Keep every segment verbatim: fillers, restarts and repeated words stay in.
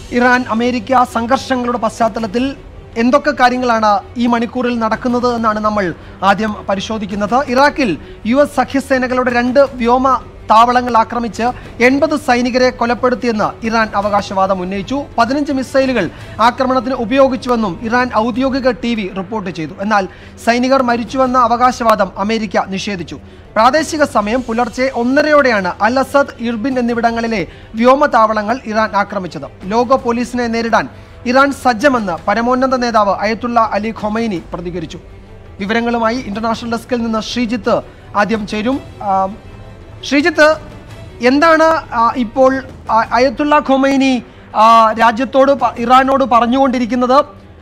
Iran America സംഘർഷങ്ങളുടെ പശ്ചാത്തലത്തിൽ എന്തൊക്കെ കാര്യങ്ങളാണ് ഈ മണിക്കൂറിൽ നടക്കുന്നത് എന്നാണ് നമ്മൾ ആദ്യം പരിശോധിക്കുന്നത്. ഇറാഖിൽ യു എസ് സഖ്യസേനകളുടെ രണ്ട് വ്യോമ താവളങ്ങൾ ആക്രമിച്ച് എൺപത് സൈനികരെ കൊലപ്പെടുത്തിയെന്ന് ഇറാൻ അവകാശവാദം ഉന്നയിച്ചു. പതിനഞ്ച് മിസൈലുകൾ ആക്രമണത്തിന് ഉപയോഗിച്ചുവെന്നും ഇറാൻ ഔദ്യോഗിക ടി വി റിപ്പോർട്ട് ചെയ്തു. എന്നാൽ സൈനികർ മരിച്ചുവെന്ന അവകാശവാദം അമേരിക്ക നിഷേധിച്ചു. പ്രാദേശിക സമയം പുലർച്ചെ ഒന്നരയോടെയാണ് അൽ അസദ്, ഇർബിൻ എന്നിവിടങ്ങളിലെ വ്യോമതാവളങ്ങൾ ഇറാൻ ആക്രമിച്ചത്. ലോക പോലീസിനെ നേരിടാൻ ഇറാൻ സജ്ജമെന്ന് പരമോന്നത നേതാവ് അയത്തുള്ള അലി ഖൊമൈനി പ്രതികരിച്ചു. വിവരങ്ങളുമായി ഇന്റർനാഷണൽ ഡെസ്കിൽ നിന്ന് ശ്രീജിത്ത് ആദ്യം ചേരും. ശ്രീജിത്ത്, എന്താണ് ഇപ്പോൾ അയത്തുള്ള ഖൊമൈനി രാജ്യത്തോട് ഇറാനോട് പറഞ്ഞുകൊണ്ടിരിക്കുന്നത്?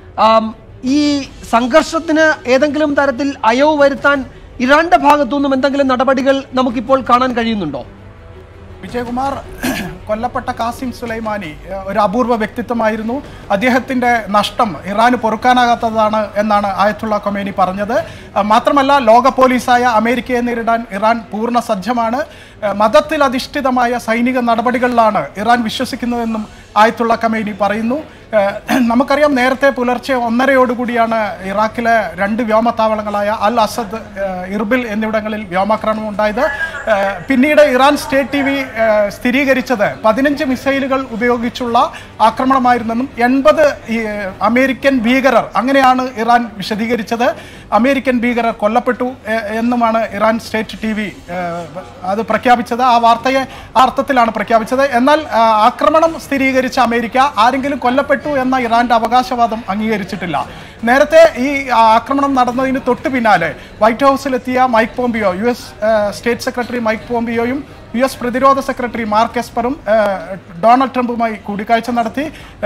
ഈ സംഘർഷത്തിന് ഏതെങ്കിലും തരത്തിൽ അയവ് വരുത്താൻ ഇറാന്റെ ഭാഗത്തുനിന്നും എന്തെങ്കിലും നടപടികൾ നമുക്കിപ്പോൾ കാണാൻ കഴിയുന്നുണ്ടോ? വിജയകുമാർ, കൊല്ലപ്പെട്ട കാസിം സുലൈമാനി ഒരു അപൂർവ വ്യക്തിത്വമായിരുന്നു. അദ്ദേഹത്തിൻ്റെ നഷ്ടം ഇറാന് പൊറുക്കാനാകാത്തതാണ് എന്നാണ് ആയത്തുള്ള ഖൊമൈനി പറഞ്ഞത്. മാത്രമല്ല, ലോക പോലീസായ അമേരിക്കയെ നേരിടാൻ ഇറാൻ പൂർണ്ണ സജ്ജമാണ്. മതത്തിൽ അധിഷ്ഠിതമായ സൈനിക നടപടികളിലാണ് ഇറാൻ വിശ്വസിക്കുന്നതെന്നും ആയത്തുള്ള ഖൊമൈനി പറയുന്നു. നമുക്കറിയാം, നേരത്തെ പുലർച്ചെ ഒന്നരയോടുകൂടിയാണ് ഇറാഖിലെ രണ്ട് വ്യോമത്താവളങ്ങളായ അൽ അസദ്, ഇർബിൽ എന്നിവിടങ്ങളിൽ വ്യോമാക്രമണം ഉണ്ടായത്. പിന്നീട് ഇറാൻ സ്റ്റേറ്റ് ടി വി സ്ഥിരീകരിച്ചത് പതിനഞ്ച് മിസൈലുകൾ ഉപയോഗിച്ചുള്ള ആക്രമണമായിരുന്നെന്നും എൺപത് അമേരിക്കൻ ഭീകരർ, അങ്ങനെയാണ് ഇറാൻ വിശദീകരിച്ചത്, അമേരിക്കൻ ഭീകരർ കൊല്ലപ്പെട്ടു എന്നുമാണ് ഇറാൻ സ്റ്റേറ്റ് ടി വി അത് പ്രഖ്യാപിച്ചത്. ആ വാർത്തയെ ആ അർത്ഥത്തിലാണ് പ്രഖ്യാപിച്ചത്. എന്നാൽ ആക്രമണം സ്ഥിരീകരിച്ച അമേരിക്ക ആരെങ്കിലും കൊല്ലപ്പെട്ടു എന്ന ഇറാന്റെ അവകാശവാദം അംഗീകരിച്ചിട്ടില്ല. നേരത്തെ ഈ ആക്രമണം നടന്നതിന് തൊട്ടു പിന്നാലെ വൈറ്റ് ഹൗസിലെത്തിയ Mike Pompeo, U S state secretary Mike പോംപിയോയും യു എസ് പ്രതിരോധ സെക്രട്ടറി മാർക്ക് എസ്പറും ഡൊണാൾഡ് ട്രംപുമായി കൂടിക്കാഴ്ച നടത്തി,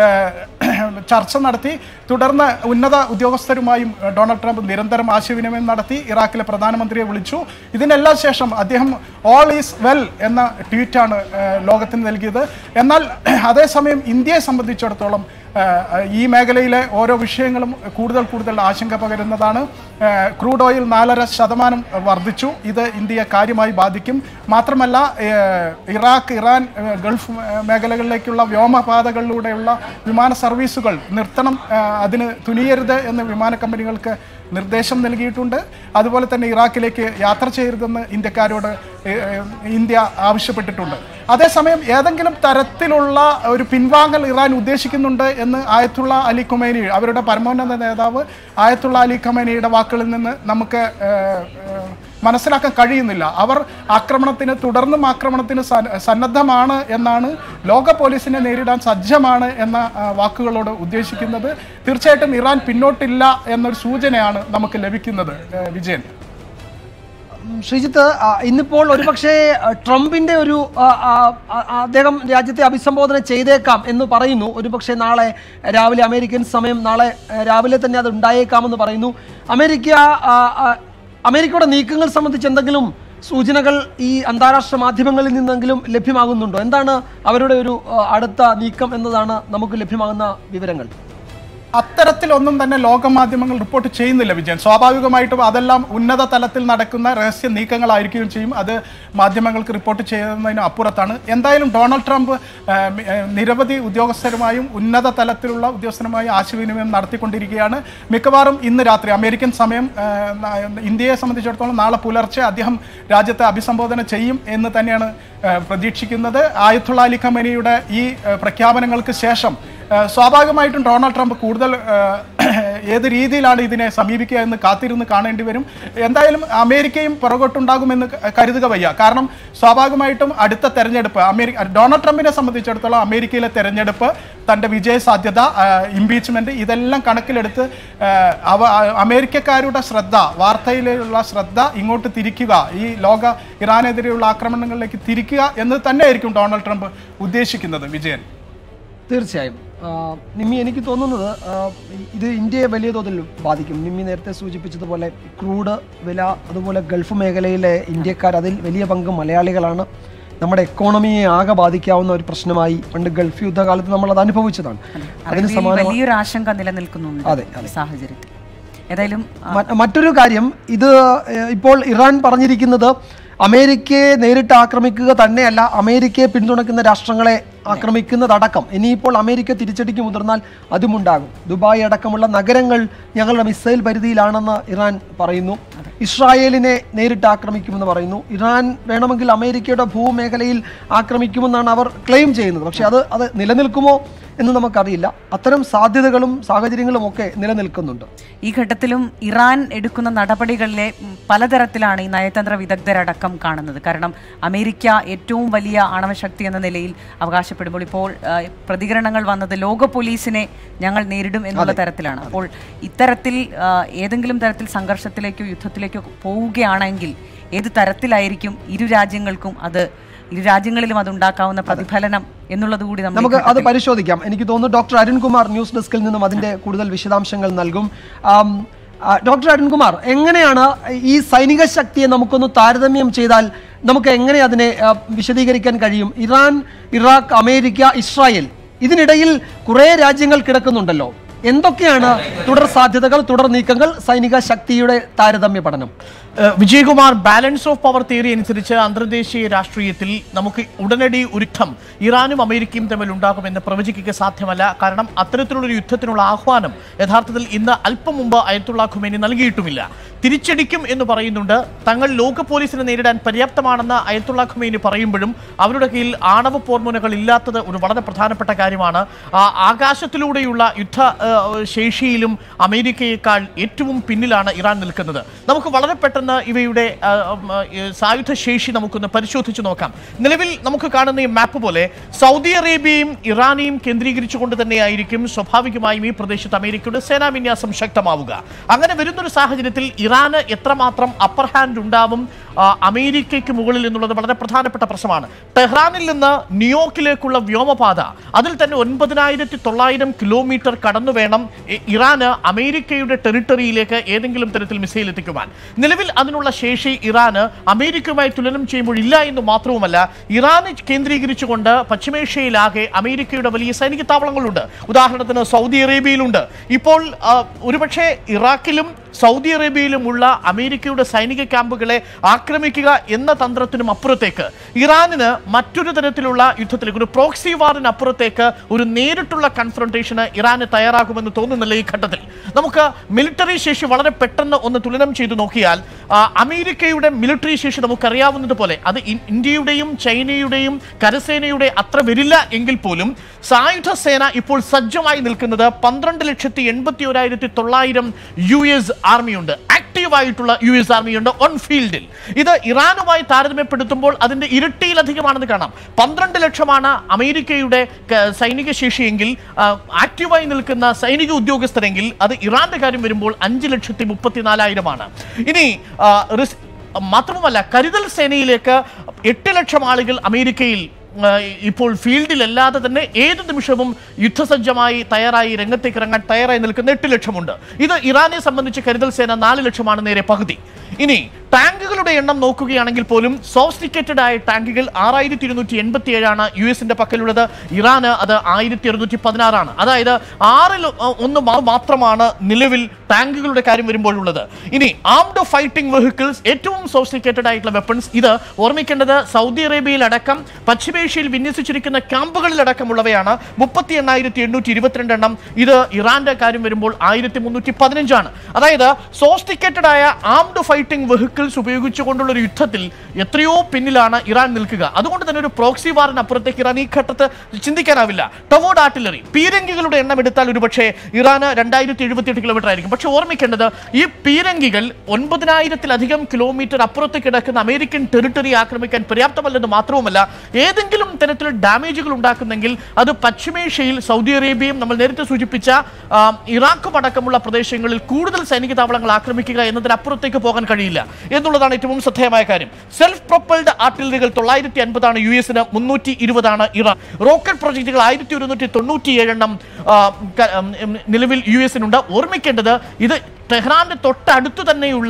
ചർച്ച നടത്തി. തുടർന്ന് ഉന്നത ഉദ്യോഗസ്ഥരുമായും ഡൊണാൾഡ് ട്രംപ് നിരന്തരം ആശയവിനിമയം നടത്തി. ഇറാഖിലെ പ്രധാനമന്ത്രിയെ വിളിച്ചു. ഇതിനെല്ലാം ശേഷം അദ്ദേഹം ഓൾ ഈസ് വെൽ എന്ന ട്വീറ്റാണ് ലോകത്തിന് നൽകിയത്. എന്നാൽ അതേസമയം ഇന്ത്യയെ സംബന്ധിച്ചിടത്തോളം ഈ മേഖലയിലെ ഓരോ വിഷയങ്ങളും കൂടുതൽ കൂടുതൽ ആശങ്ക പകരുന്നതാണ്. ക്രൂഡ് ഓയിൽ നാലര ശതമാനം വർദ്ധിച്ചു. ഇത് ഇന്ത്യയെ കാര്യമായി ബാധിക്കും. മാത്രമല്ല, ഇറാഖ്, ഇറാൻ, ഗൾഫ് മേഖലകളിലേക്കുള്ള വ്യോമപാതകളിലൂടെയുള്ള വിമാന സർവീസുകൾ നിർത്തണം, അതിന് തുനിയരുത് എന്ന് വിമാന കമ്പനികൾക്ക് നിർദ്ദേശം നൽകിയിട്ടുണ്ട്. അതുപോലെ തന്നെ ഇറാഖിലേക്ക് യാത്ര ചെയ്യരുതെന്ന് ഇന്ത്യക്കാരോട് ഇന്ത്യ ആവശ്യപ്പെട്ടിട്ടുണ്ട്. അതേസമയം ഏതെങ്കിലും തരത്തിലുള്ള ഒരു പിൻവാങ്ങൽ ഇറാൻ ഉദ്ദേശിക്കുന്നുണ്ട് എന്ന് ആയത്തുള്ള അലി ഖൊമൈനി, അവരുടെ പരമോന്നത നേതാവ് ആയത്തുള്ള അലി ഖൊമൈനിയുടെ വാക്കുകളിൽ നിന്ന് നമുക്ക് മനസ്സിലാക്കാൻ കഴിയുന്നില്ല. അവർ ആക്രമണത്തിന്, തുടർന്നും ആക്രമണത്തിന് സന്നദ്ധമാണ് എന്നാണ്, ലോക പോലീസിനെ നേരിടാൻ സജ്ജമാണ് എന്ന വാക്കുകളോട് ഉദ്ദേശിക്കുന്നത്. തീർച്ചയായിട്ടും ഇറാൻ പിന്നോട്ടില്ല എന്നൊരു സൂചനയാണ് നമുക്ക് ലഭിക്കുന്നത്. വിജയൻ, ശ്രീജിത്ത്, ഇന്നിപ്പോൾ ഒരുപക്ഷെ ട്രംപിന്റെ ഒരു അദ്ദേഹം രാജ്യത്തെ അഭിസംബോധന ചെയ്തേക്കാം എന്ന് പറയുന്നു. ഒരുപക്ഷെ നാളെ രാവിലെ അമേരിക്കൻ സമയം നാളെ രാവിലെ തന്നെ അത് ഉണ്ടായേക്കാമെന്ന് പറയുന്നു. അമേരിക്ക അമേരിക്കയുടെ നീക്കങ്ങൾ സംബന്ധിച്ച് എന്തെങ്കിലും സൂചനകൾ ഈ അന്താരാഷ്ട്ര മാധ്യമങ്ങളിൽ നിന്നെങ്കിലും ലഭ്യമാകുന്നുണ്ടോ? എന്താണ് അവരുടെ ഒരു അടുത്ത നീക്കം എന്നതാണ് നമുക്ക് ലഭ്യമാകുന്ന വിവരങ്ങൾ. അത്തരത്തിലൊന്നും തന്നെ ലോകമാധ്യമങ്ങൾ റിപ്പോർട്ട് ചെയ്യുന്നില്ല വിജയൻ. സ്വാഭാവികമായിട്ടും അതെല്ലാം ഉന്നത തലത്തിൽ നടക്കുന്ന രഹസ്യ നീക്കങ്ങളായിരിക്കുകയും ചെയ്യും. അത് മാധ്യമങ്ങൾക്ക് റിപ്പോർട്ട് ചെയ്യുന്നതിന് അപ്പുറത്താണ്. എന്തായാലും ഡൊണാൾഡ് ട്രംപ് നിരവധി ഉദ്യോഗസ്ഥരുമായും ഉന്നത തലത്തിലുള്ള ഉദ്യോഗസ്ഥരുമായും ആശയവിനിമയം നടത്തിക്കൊണ്ടിരിക്കുകയാണ്. മിക്കവാറും ഇന്ന് രാത്രി അമേരിക്കൻ സമയം, ഇന്ത്യയെ സംബന്ധിച്ചിടത്തോളം നാളെ പുലർച്ചെ അദ്ദേഹം രാജ്യത്തെ അഭിസംബോധന ചെയ്യും എന്ന് തന്നെയാണ് പ്രതീക്ഷിക്കുന്നത്. ആയത്തുള്ള അലി ഖൊമൈനിയുടെ ഈ പ്രഖ്യാപനങ്ങൾക്ക് ശേഷം സ്വാഭാവികമായിട്ടും ഡൊണാൾഡ് ട്രംപ് കൂടുതൽ ഏത് രീതിയിലാണ് ഇതിനെ സമീപിക്കുക എന്ന് കാത്തിരുന്ന് കാണേണ്ടി വരും. എന്തായാലും അമേരിക്കയും പുറകോട്ടുണ്ടാകുമെന്ന് കരുതുക വയ്യ. കാരണം സ്വാഭാവികമായിട്ടും അടുത്ത തെരഞ്ഞെടുപ്പ്, അമേരിക്ക ഡൊണാൾഡ് ട്രംപിനെ സംബന്ധിച്ചിടത്തോളം അമേരിക്കയിലെ തെരഞ്ഞെടുപ്പ്, തൻ്റെ വിജയ സാധ്യത, ഇംപീച്ച്മെൻറ്റ്, ഇതെല്ലാം കണക്കിലെടുത്ത് അവ അമേരിക്കക്കാരുടെ ശ്രദ്ധ, വാർത്തയിലുള്ള ശ്രദ്ധ ഇങ്ങോട്ട് തിരിക്കുക, ഈ ലോക ഇറാനെതിരെയുള്ള ആക്രമണങ്ങളിലേക്ക് തിരിക്കുക എന്ന് തന്നെയായിരിക്കും ഡൊണാൾഡ് ട്രംപ് ഉദ്ദേശിക്കുന്നത്. വിജയൻ, തീർച്ചയായും നിമ്മി, എനിക്ക് തോന്നുന്നത് ഇത് ഇന്ത്യയെ വലിയ തോതിൽ ബാധിക്കും. നിമ്മി നേരത്തെ സൂചിപ്പിച്ചതുപോലെ ക്രൂഡ് വില, അതുപോലെ ഗൾഫ് മേഖലയിലെ ഇന്ത്യക്കാർ, അതിൽ വലിയ പങ്ക് മലയാളികളാണ്. നമ്മുടെ എക്കോണമിയെ ആകെ ബാധിക്കാവുന്ന ഒരു പ്രശ്നമായി പണ്ട് ഗൾഫ് യുദ്ധകാലത്ത് നമ്മൾ അത് അനുഭവിച്ചതാണ്. അതിന് വലിയൊരു ആശങ്ക നിലനിൽക്കുന്നുണ്ട്. അതെ, സാഹചര്യത്തിൽ ഏതായാലും മറ്റൊരു കാര്യം, ഇത് ഇപ്പോൾ ഇറാൻ പറഞ്ഞിരിക്കുന്നത് അമേരിക്കയെ നേരിട്ട് ആക്രമിക്കുക തന്നെയല്ല, അമേരിക്കയെ പിന്തുണയ്ക്കുന്ന രാഷ്ട്രങ്ങളെ ആക്രമിക്കുന്നതടക്കം ഇനിയിപ്പോൾ അമേരിക്ക തിരിച്ചടിക്ക് മുതിർന്നാൽ അതുമുണ്ടാകും. ദുബായ് അടക്കമുള്ള നഗരങ്ങൾ ഞങ്ങളുടെ മിസൈൽ പരിധിയിലാണെന്ന് ഇറാൻ പറയുന്നു. ഇസ്രായേലിനെ നേരിട്ട് ആക്രമിക്കുമെന്ന് പറയുന്നു. ഇറാൻ വേണമെങ്കിൽ അമേരിക്കയുടെ ഭൂമേഖലയിൽ ആക്രമിക്കുമെന്നാണ് അവർ ക്ലെയിം ചെയ്യുന്നത്. പക്ഷേ അത് അത് നിലനിൽക്കുമോ എന്ന് നമുക്കറിയില്ല. അത്തരം സാധ്യതകളും സാഹചര്യങ്ങളും ഒക്കെ നിലനിൽക്കുന്നുണ്ട്. ഈ ഘട്ടത്തിലും ഇറാൻ എടുക്കുന്ന നടപടികളിലെ പലതരത്തിലാണ് ഈ നയതന്ത്ര വിദഗ്ധരടക്കം കാണുന്നത്. കാരണം അമേരിക്ക ഏറ്റവും വലിയ ആണവശക്തി എന്ന നിലയിൽ അവകാശപ്പെടുമ്പോൾ ഇപ്പോൾ പ്രതികരണങ്ങൾ വന്നത് ലോക പോലീസിനെ ഞങ്ങൾ നേരിടും എന്നുള്ള തരത്തിലാണ്. അപ്പോൾ ഇത്തരത്തിൽ ഏതെങ്കിലും തരത്തിൽ സംഘർഷത്തിലേക്കോ യുദ്ധത്തിലേക്കോ പോവുകയാണെങ്കിൽ ഏത് തരത്തിലായിരിക്കും ഇരു രാജ്യങ്ങൾക്കും അത് ഇരു രാജ്യങ്ങളിലും അതുണ്ടാക്കാവുന്ന പ്രതിഫലനം എന്നുള്ളത് കൂടി നമുക്ക് അത് പരിശോധിക്കാം. എനിക്ക് തോന്നുന്നു ഡോക്ടർ അരുൺകുമാർ ന്യൂസ് ഡെസ്കിൽ നിന്നും അതിന്റെ കൂടുതൽ വിശദാംശങ്ങൾ നൽകും. ഡോക്ടർ അരുൺകുമാർ, എങ്ങനെയാണ് ഈ സൈനിക ശക്തിയെ നമുക്കൊന്ന് താരതമ്യം ചെയ്താൽ നമുക്ക് എങ്ങനെ അതിനെ വിശദീകരിക്കാൻ കഴിയും? ഇറാൻ, ഇറാഖ്, അമേരിക്ക, ഇസ്രായേൽ, ഇതിനിടയിൽ കുറേ രാജ്യങ്ങൾ കിടക്കുന്നുണ്ടല്ലോ. എന്തൊക്കെയാണ് തുടർ സാധ്യതകൾ, തുടർ നീക്കങ്ങൾ, സൈനിക ശക്തിയുടെ താരതമ്യ പഠനം? Vijayakumar, balance of power theory അനുസരിച്ച് അന്തർദേശീയ രാഷ്ട്രീയത്തിൽ നമുക്ക് ഉടനടി ഒരു യുദ്ധം ഇറാനും അമേരിക്കയും തമ്മിൽ ഉണ്ടാകുമെന്ന് പ്രവചിക്കുക സാധ്യമല്ല. കാരണം അത്തരത്തിലുള്ളൊരു യുദ്ധത്തിനുള്ള ആഹ്വാനം യഥാർത്ഥത്തിൽ ഇന്ന് അല്പം മുമ്പ് അയത്തുള്ള ഖുമൈനി നൽകിയിട്ടുമില്ല. തിരിച്ചടിക്കും എന്ന് പറയുന്നുണ്ട്. തങ്ങൾ ലോക പോലീസിനെ നേരിടാൻ പര്യാപ്തമാണെന്ന് അയത്തുള്ള ഖുമൈനി പറയുമ്പോഴും അവരുടെ കയ്യിൽ ആണവ പോർമുനകൾ ഇല്ലാത്തത് ഒരു വളരെ പ്രധാനപ്പെട്ട കാര്യമാണ്. ആകാശത്തിലൂടെയുള്ള യുദ്ധ ശേഷിയിലും അമേരിക്കയേക്കാൾ ഏറ്റവും പിന്നിലാണ് ഇറാൻ നിൽക്കുന്നത്. നമുക്ക് വളരെ പെട്ടെന്ന് ഇവയുടെ സായുധ ശേഷി നമുക്കൊന്ന് പരിശോധിച്ച് നോക്കാം. നിലവിൽ നമുക്ക് കാണുന്ന ഈ മാപ്പ് പോലെ സൗദി അറേബ്യയും ഇറാനെയും കേന്ദ്രീകരിച്ചുകൊണ്ട് തന്നെയായിരിക്കും സ്വാഭാവികമായും ഈ പ്രദേശത്ത് അമേരിക്കയുടെ സേനാ വിന്യാസം ശക്തമാവുക. അങ്ങനെ വരുന്നൊരു സാഹചര്യത്തിൽ ഇറാന് എത്രമാത്രം അപ്പർ ഹാൻഡ് ഉണ്ടാവും അമേരിക്കയ്ക്ക് മുകളിൽ എന്നുള്ളത് വളരെ പ്രധാനപ്പെട്ട പ്രശ്നമാണ്. ടെഹ്റാനിൽ നിന്ന് ന്യൂയോർക്കിലേക്കുള്ള വ്യോമപാത, അതിൽ തന്നെ ഒൻപതിനായിരത്തി തൊള്ളായിരം കിലോമീറ്റർ കടന്നു വേണം ഇറാന് അമേരിക്കയുടെ ടെറിട്ടറിയിലേക്ക് ഏതെങ്കിലും തരത്തിൽ മിസൈൽ എത്തിക്കുവാൻ. നിലവിൽ അതിനുള്ള ശേഷി ഇറാന് അമേരിക്കയുമായി തുലനം ചെയ്യുമ്പോൾ ഇല്ല എന്ന് മാത്രവുമല്ല, ഇറാനെ കേന്ദ്രീകരിച്ചുകൊണ്ട് പശ്ചിമേഷ്യയിലാകെ അമേരിക്കയുടെ വലിയ സൈനിക താവളങ്ങളുണ്ട്. ഉദാഹരണത്തിന് സൗദി അറേബ്യയിലുണ്ട്. ഇപ്പോൾ ഒരുപക്ഷെ ഇറാഖിലും സൗദി അറേബ്യയിലുമുള്ള അമേരിക്കയുടെ സൈനിക ക്യാമ്പുകളെ ആക്രമിക്കുക എന്ന തന്ത്രത്തിനും അപ്പുറത്തേക്ക് ഇറാനിന് മറ്റൊരു തരത്തിലുള്ള യുദ്ധത്തിലേക്ക്, ഒരു പ്രോക്സി വാറിന് അപ്പുറത്തേക്ക് ഒരു നേരിട്ടുള്ള കൺഫ്രണ്ടേഷന് ഇറാന് തയ്യാറാകുമെന്ന് തോന്നുന്നില്ല. ഈ ഘട്ടത്തിൽ നമുക്ക് മിലിറ്ററി ശേഷി വളരെ പെട്ടെന്ന് ഒന്ന് തുലനം ചെയ്തു നോക്കിയാൽ അമേരിക്കയുടെ മിലിറ്ററി ശേഷി നമുക്കറിയാവുന്നതുപോലെ അത് ഇന്ത്യയുടെയും ചൈനയുടെയും കരസേനയുടെ അത്ര വരില്ല എങ്കിൽ പോലും സായുധ സേന ഇപ്പോൾ സജ്ജമായി നിൽക്കുന്നത് പന്ത്രണ്ട് ലക്ഷത്തി എൺപത്തി ഒരായിരത്തി തൊള്ളായിരം യു എസ് ആർമിയുണ്ട്. ആക്റ്റീവായിട്ടുള്ള യു എസ് ആർമിയുണ്ട് ഓൺ ഫീൽഡിൽ. ഇത് ഇറാനുമായി താരതമ്യപ്പെടുത്തുമ്പോൾ അതിന്റെ ഇരട്ടിയിലധികമാണെന്ന് കാണാം. പന്ത്രണ്ട് ലക്ഷമാണ് അമേരിക്കയുടെ സൈനിക ശേഷിയെങ്കിൽ ആക്റ്റീവായി നിൽക്കുന്ന സൈനിക ഉദ്യോഗസ്ഥരെങ്കിൽ അത് ഇറാന്റെ കാര്യം വരുമ്പോൾ അഞ്ച് ലക്ഷത്തി മുപ്പത്തിനാലായിരമാണ്. ഇനി മാത്രവുമല്ല, കരുതൽ സേനയിലേക്ക് എട്ട് ലക്ഷം ആളുകൾ അമേരിക്കയിൽ ഇപ്പോൾ ഫീൽഡിലല്ലാതെ തന്നെ ഏത് നിമിഷവും യുദ്ധസജ്ജമായി തയ്യാറായി രംഗത്തേക്ക് ഇറങ്ങാൻ തയ്യാറായി നിൽക്കുന്ന എട്ട് ലക്ഷമുണ്ട്. ഇത് ഇറാനെ സംബന്ധിച്ച് കരുതൽ സേന നാല് ലക്ഷമാണ്, നേരെ പകുതി. ഇനി ടാങ്കുകളുടെ എണ്ണം നോക്കുകയാണെങ്കിൽ പോലും സോഫിസ്റ്റിക്കേറ്റഡ് ആയ ടാങ്കുകൾ ആറായിരത്തി ഇരുന്നൂറ്റി എൺപത്തി ഏഴാണ് യു എസിന്റെ പക്കലുള്ളത്. ഇറാന് അത് ആയിരത്തി അറുന്നൂറ്റി പതിനാറാണ്. അതായത് ആറിൽ ഒന്ന് മാത്രമാണ് നിലവിൽ ടാങ്കുകളുടെ കാര്യം വരുമ്പോഴുള്ളത്. ഇനി ആംഡ് ഫൈറ്റിംഗ് വെഹിക്കിൾസ്, ഏറ്റവും സോഫിസ്റ്റിക്കേറ്റഡ് ആയിട്ടുള്ള വെപ്പൺസ്, ഇത് ഓർമ്മിക്കേണ്ടത് സൗദി അറേബ്യയിൽ അടക്കം പശ്ചിമേഷ്യയിൽ വിന്യസിച്ചിരിക്കുന്ന ക്യാമ്പുകളിലടക്കമുള്ളവയാണ്. മുപ്പത്തി എണ്ണായിരത്തി എണ്ണൂറ്റി ഇരുപത്തിരണ്ട് എണ്ണം. ഇത് ഇറാന്റെ കാര്യം വരുമ്പോൾ ആയിരത്തി മുന്നൂറ്റി പതിനഞ്ചാണ്. അതായത് സോഫിസ്റ്റിക്കേറ്റഡ് ആയ ആംഡ് ഫൈറ്റിംഗ് വെഹിക്കിൾസ് ഉപയോഗിച്ചുകൊണ്ടുള്ള ഒരു യുദ്ധത്തിൽ എത്രയോ പിന്നിലാണ് ഇറാൻ നിൽക്കുക. അതുകൊണ്ട് തന്നെ ഒരു പ്രോക്സി വാറിന് അപ്പുറത്തേക്ക് ഇറാൻ ഈ ഘട്ടത്ത് ചിന്തിക്കാനാവില്ല. ടവോഡ് ആർട്ടിലറി, പീരങ്കികളുടെ എണ്ണം എടുത്താൽ ഒരുപക്ഷെ ഇറാന് രണ്ടായിരത്തി എഴുപത്തി എട്ട് കിലോമീറ്റർ ആയിരിക്കും. പക്ഷെ ഓർമ്മിക്കേണ്ടത് ഈ പീരങ്കികൾ ഒൻപതിനായിരത്തിലധികം കിലോമീറ്റർ അപ്പുറത്ത് കിടക്കുന്ന അമേരിക്കൻ ടെറിട്ടറി ആക്രമിക്കാൻ പര്യാപ്തമല്ലെന്ന് മാത്രവുമല്ല, ഏതെങ്കിലും തരത്തിലുള്ള ഡാമേജുകൾ ഉണ്ടാക്കുന്നെങ്കിൽ അത് പശ്ചിമേഷ്യയിൽ സൗദി അറേബ്യയും നമ്മൾ നേരത്തെ സൂചിപ്പിച്ച ഇറാഖും അടക്കമുള്ള പ്രദേശങ്ങളിൽ കൂടുതൽ സൈനിക താവളങ്ങൾ ആക്രമിക്കുക എന്നതിനപ്പുറത്തേക്ക് പോകാൻ കഴിയില്ല എന്നുള്ളതാണ് ഏറ്റവും ശ്രദ്ധേയമായ കാര്യം. സെൽഫ് പ്രൊപ്പൽഡ് ആർട്ടിലറികൾ തൊള്ളായിരത്തി അൻപതാണ് യു എസിന്, മുന്നൂറ്റി ഇരുപതാണ് ഇറാൻ. റോക്കറ്റ് പ്രൊജക്ടുകൾ ആയിരത്തി ഒരുന്നൂറ്റി തൊണ്ണൂറ്റി ഏഴെണ്ണം നിലവിൽ യു എസിനുണ്ട്. ഓർമ്മിക്കേണ്ടത് ഇത് ടെഹ്റാന്റെ തൊട്ടടുത്തു തന്നെയുള്ള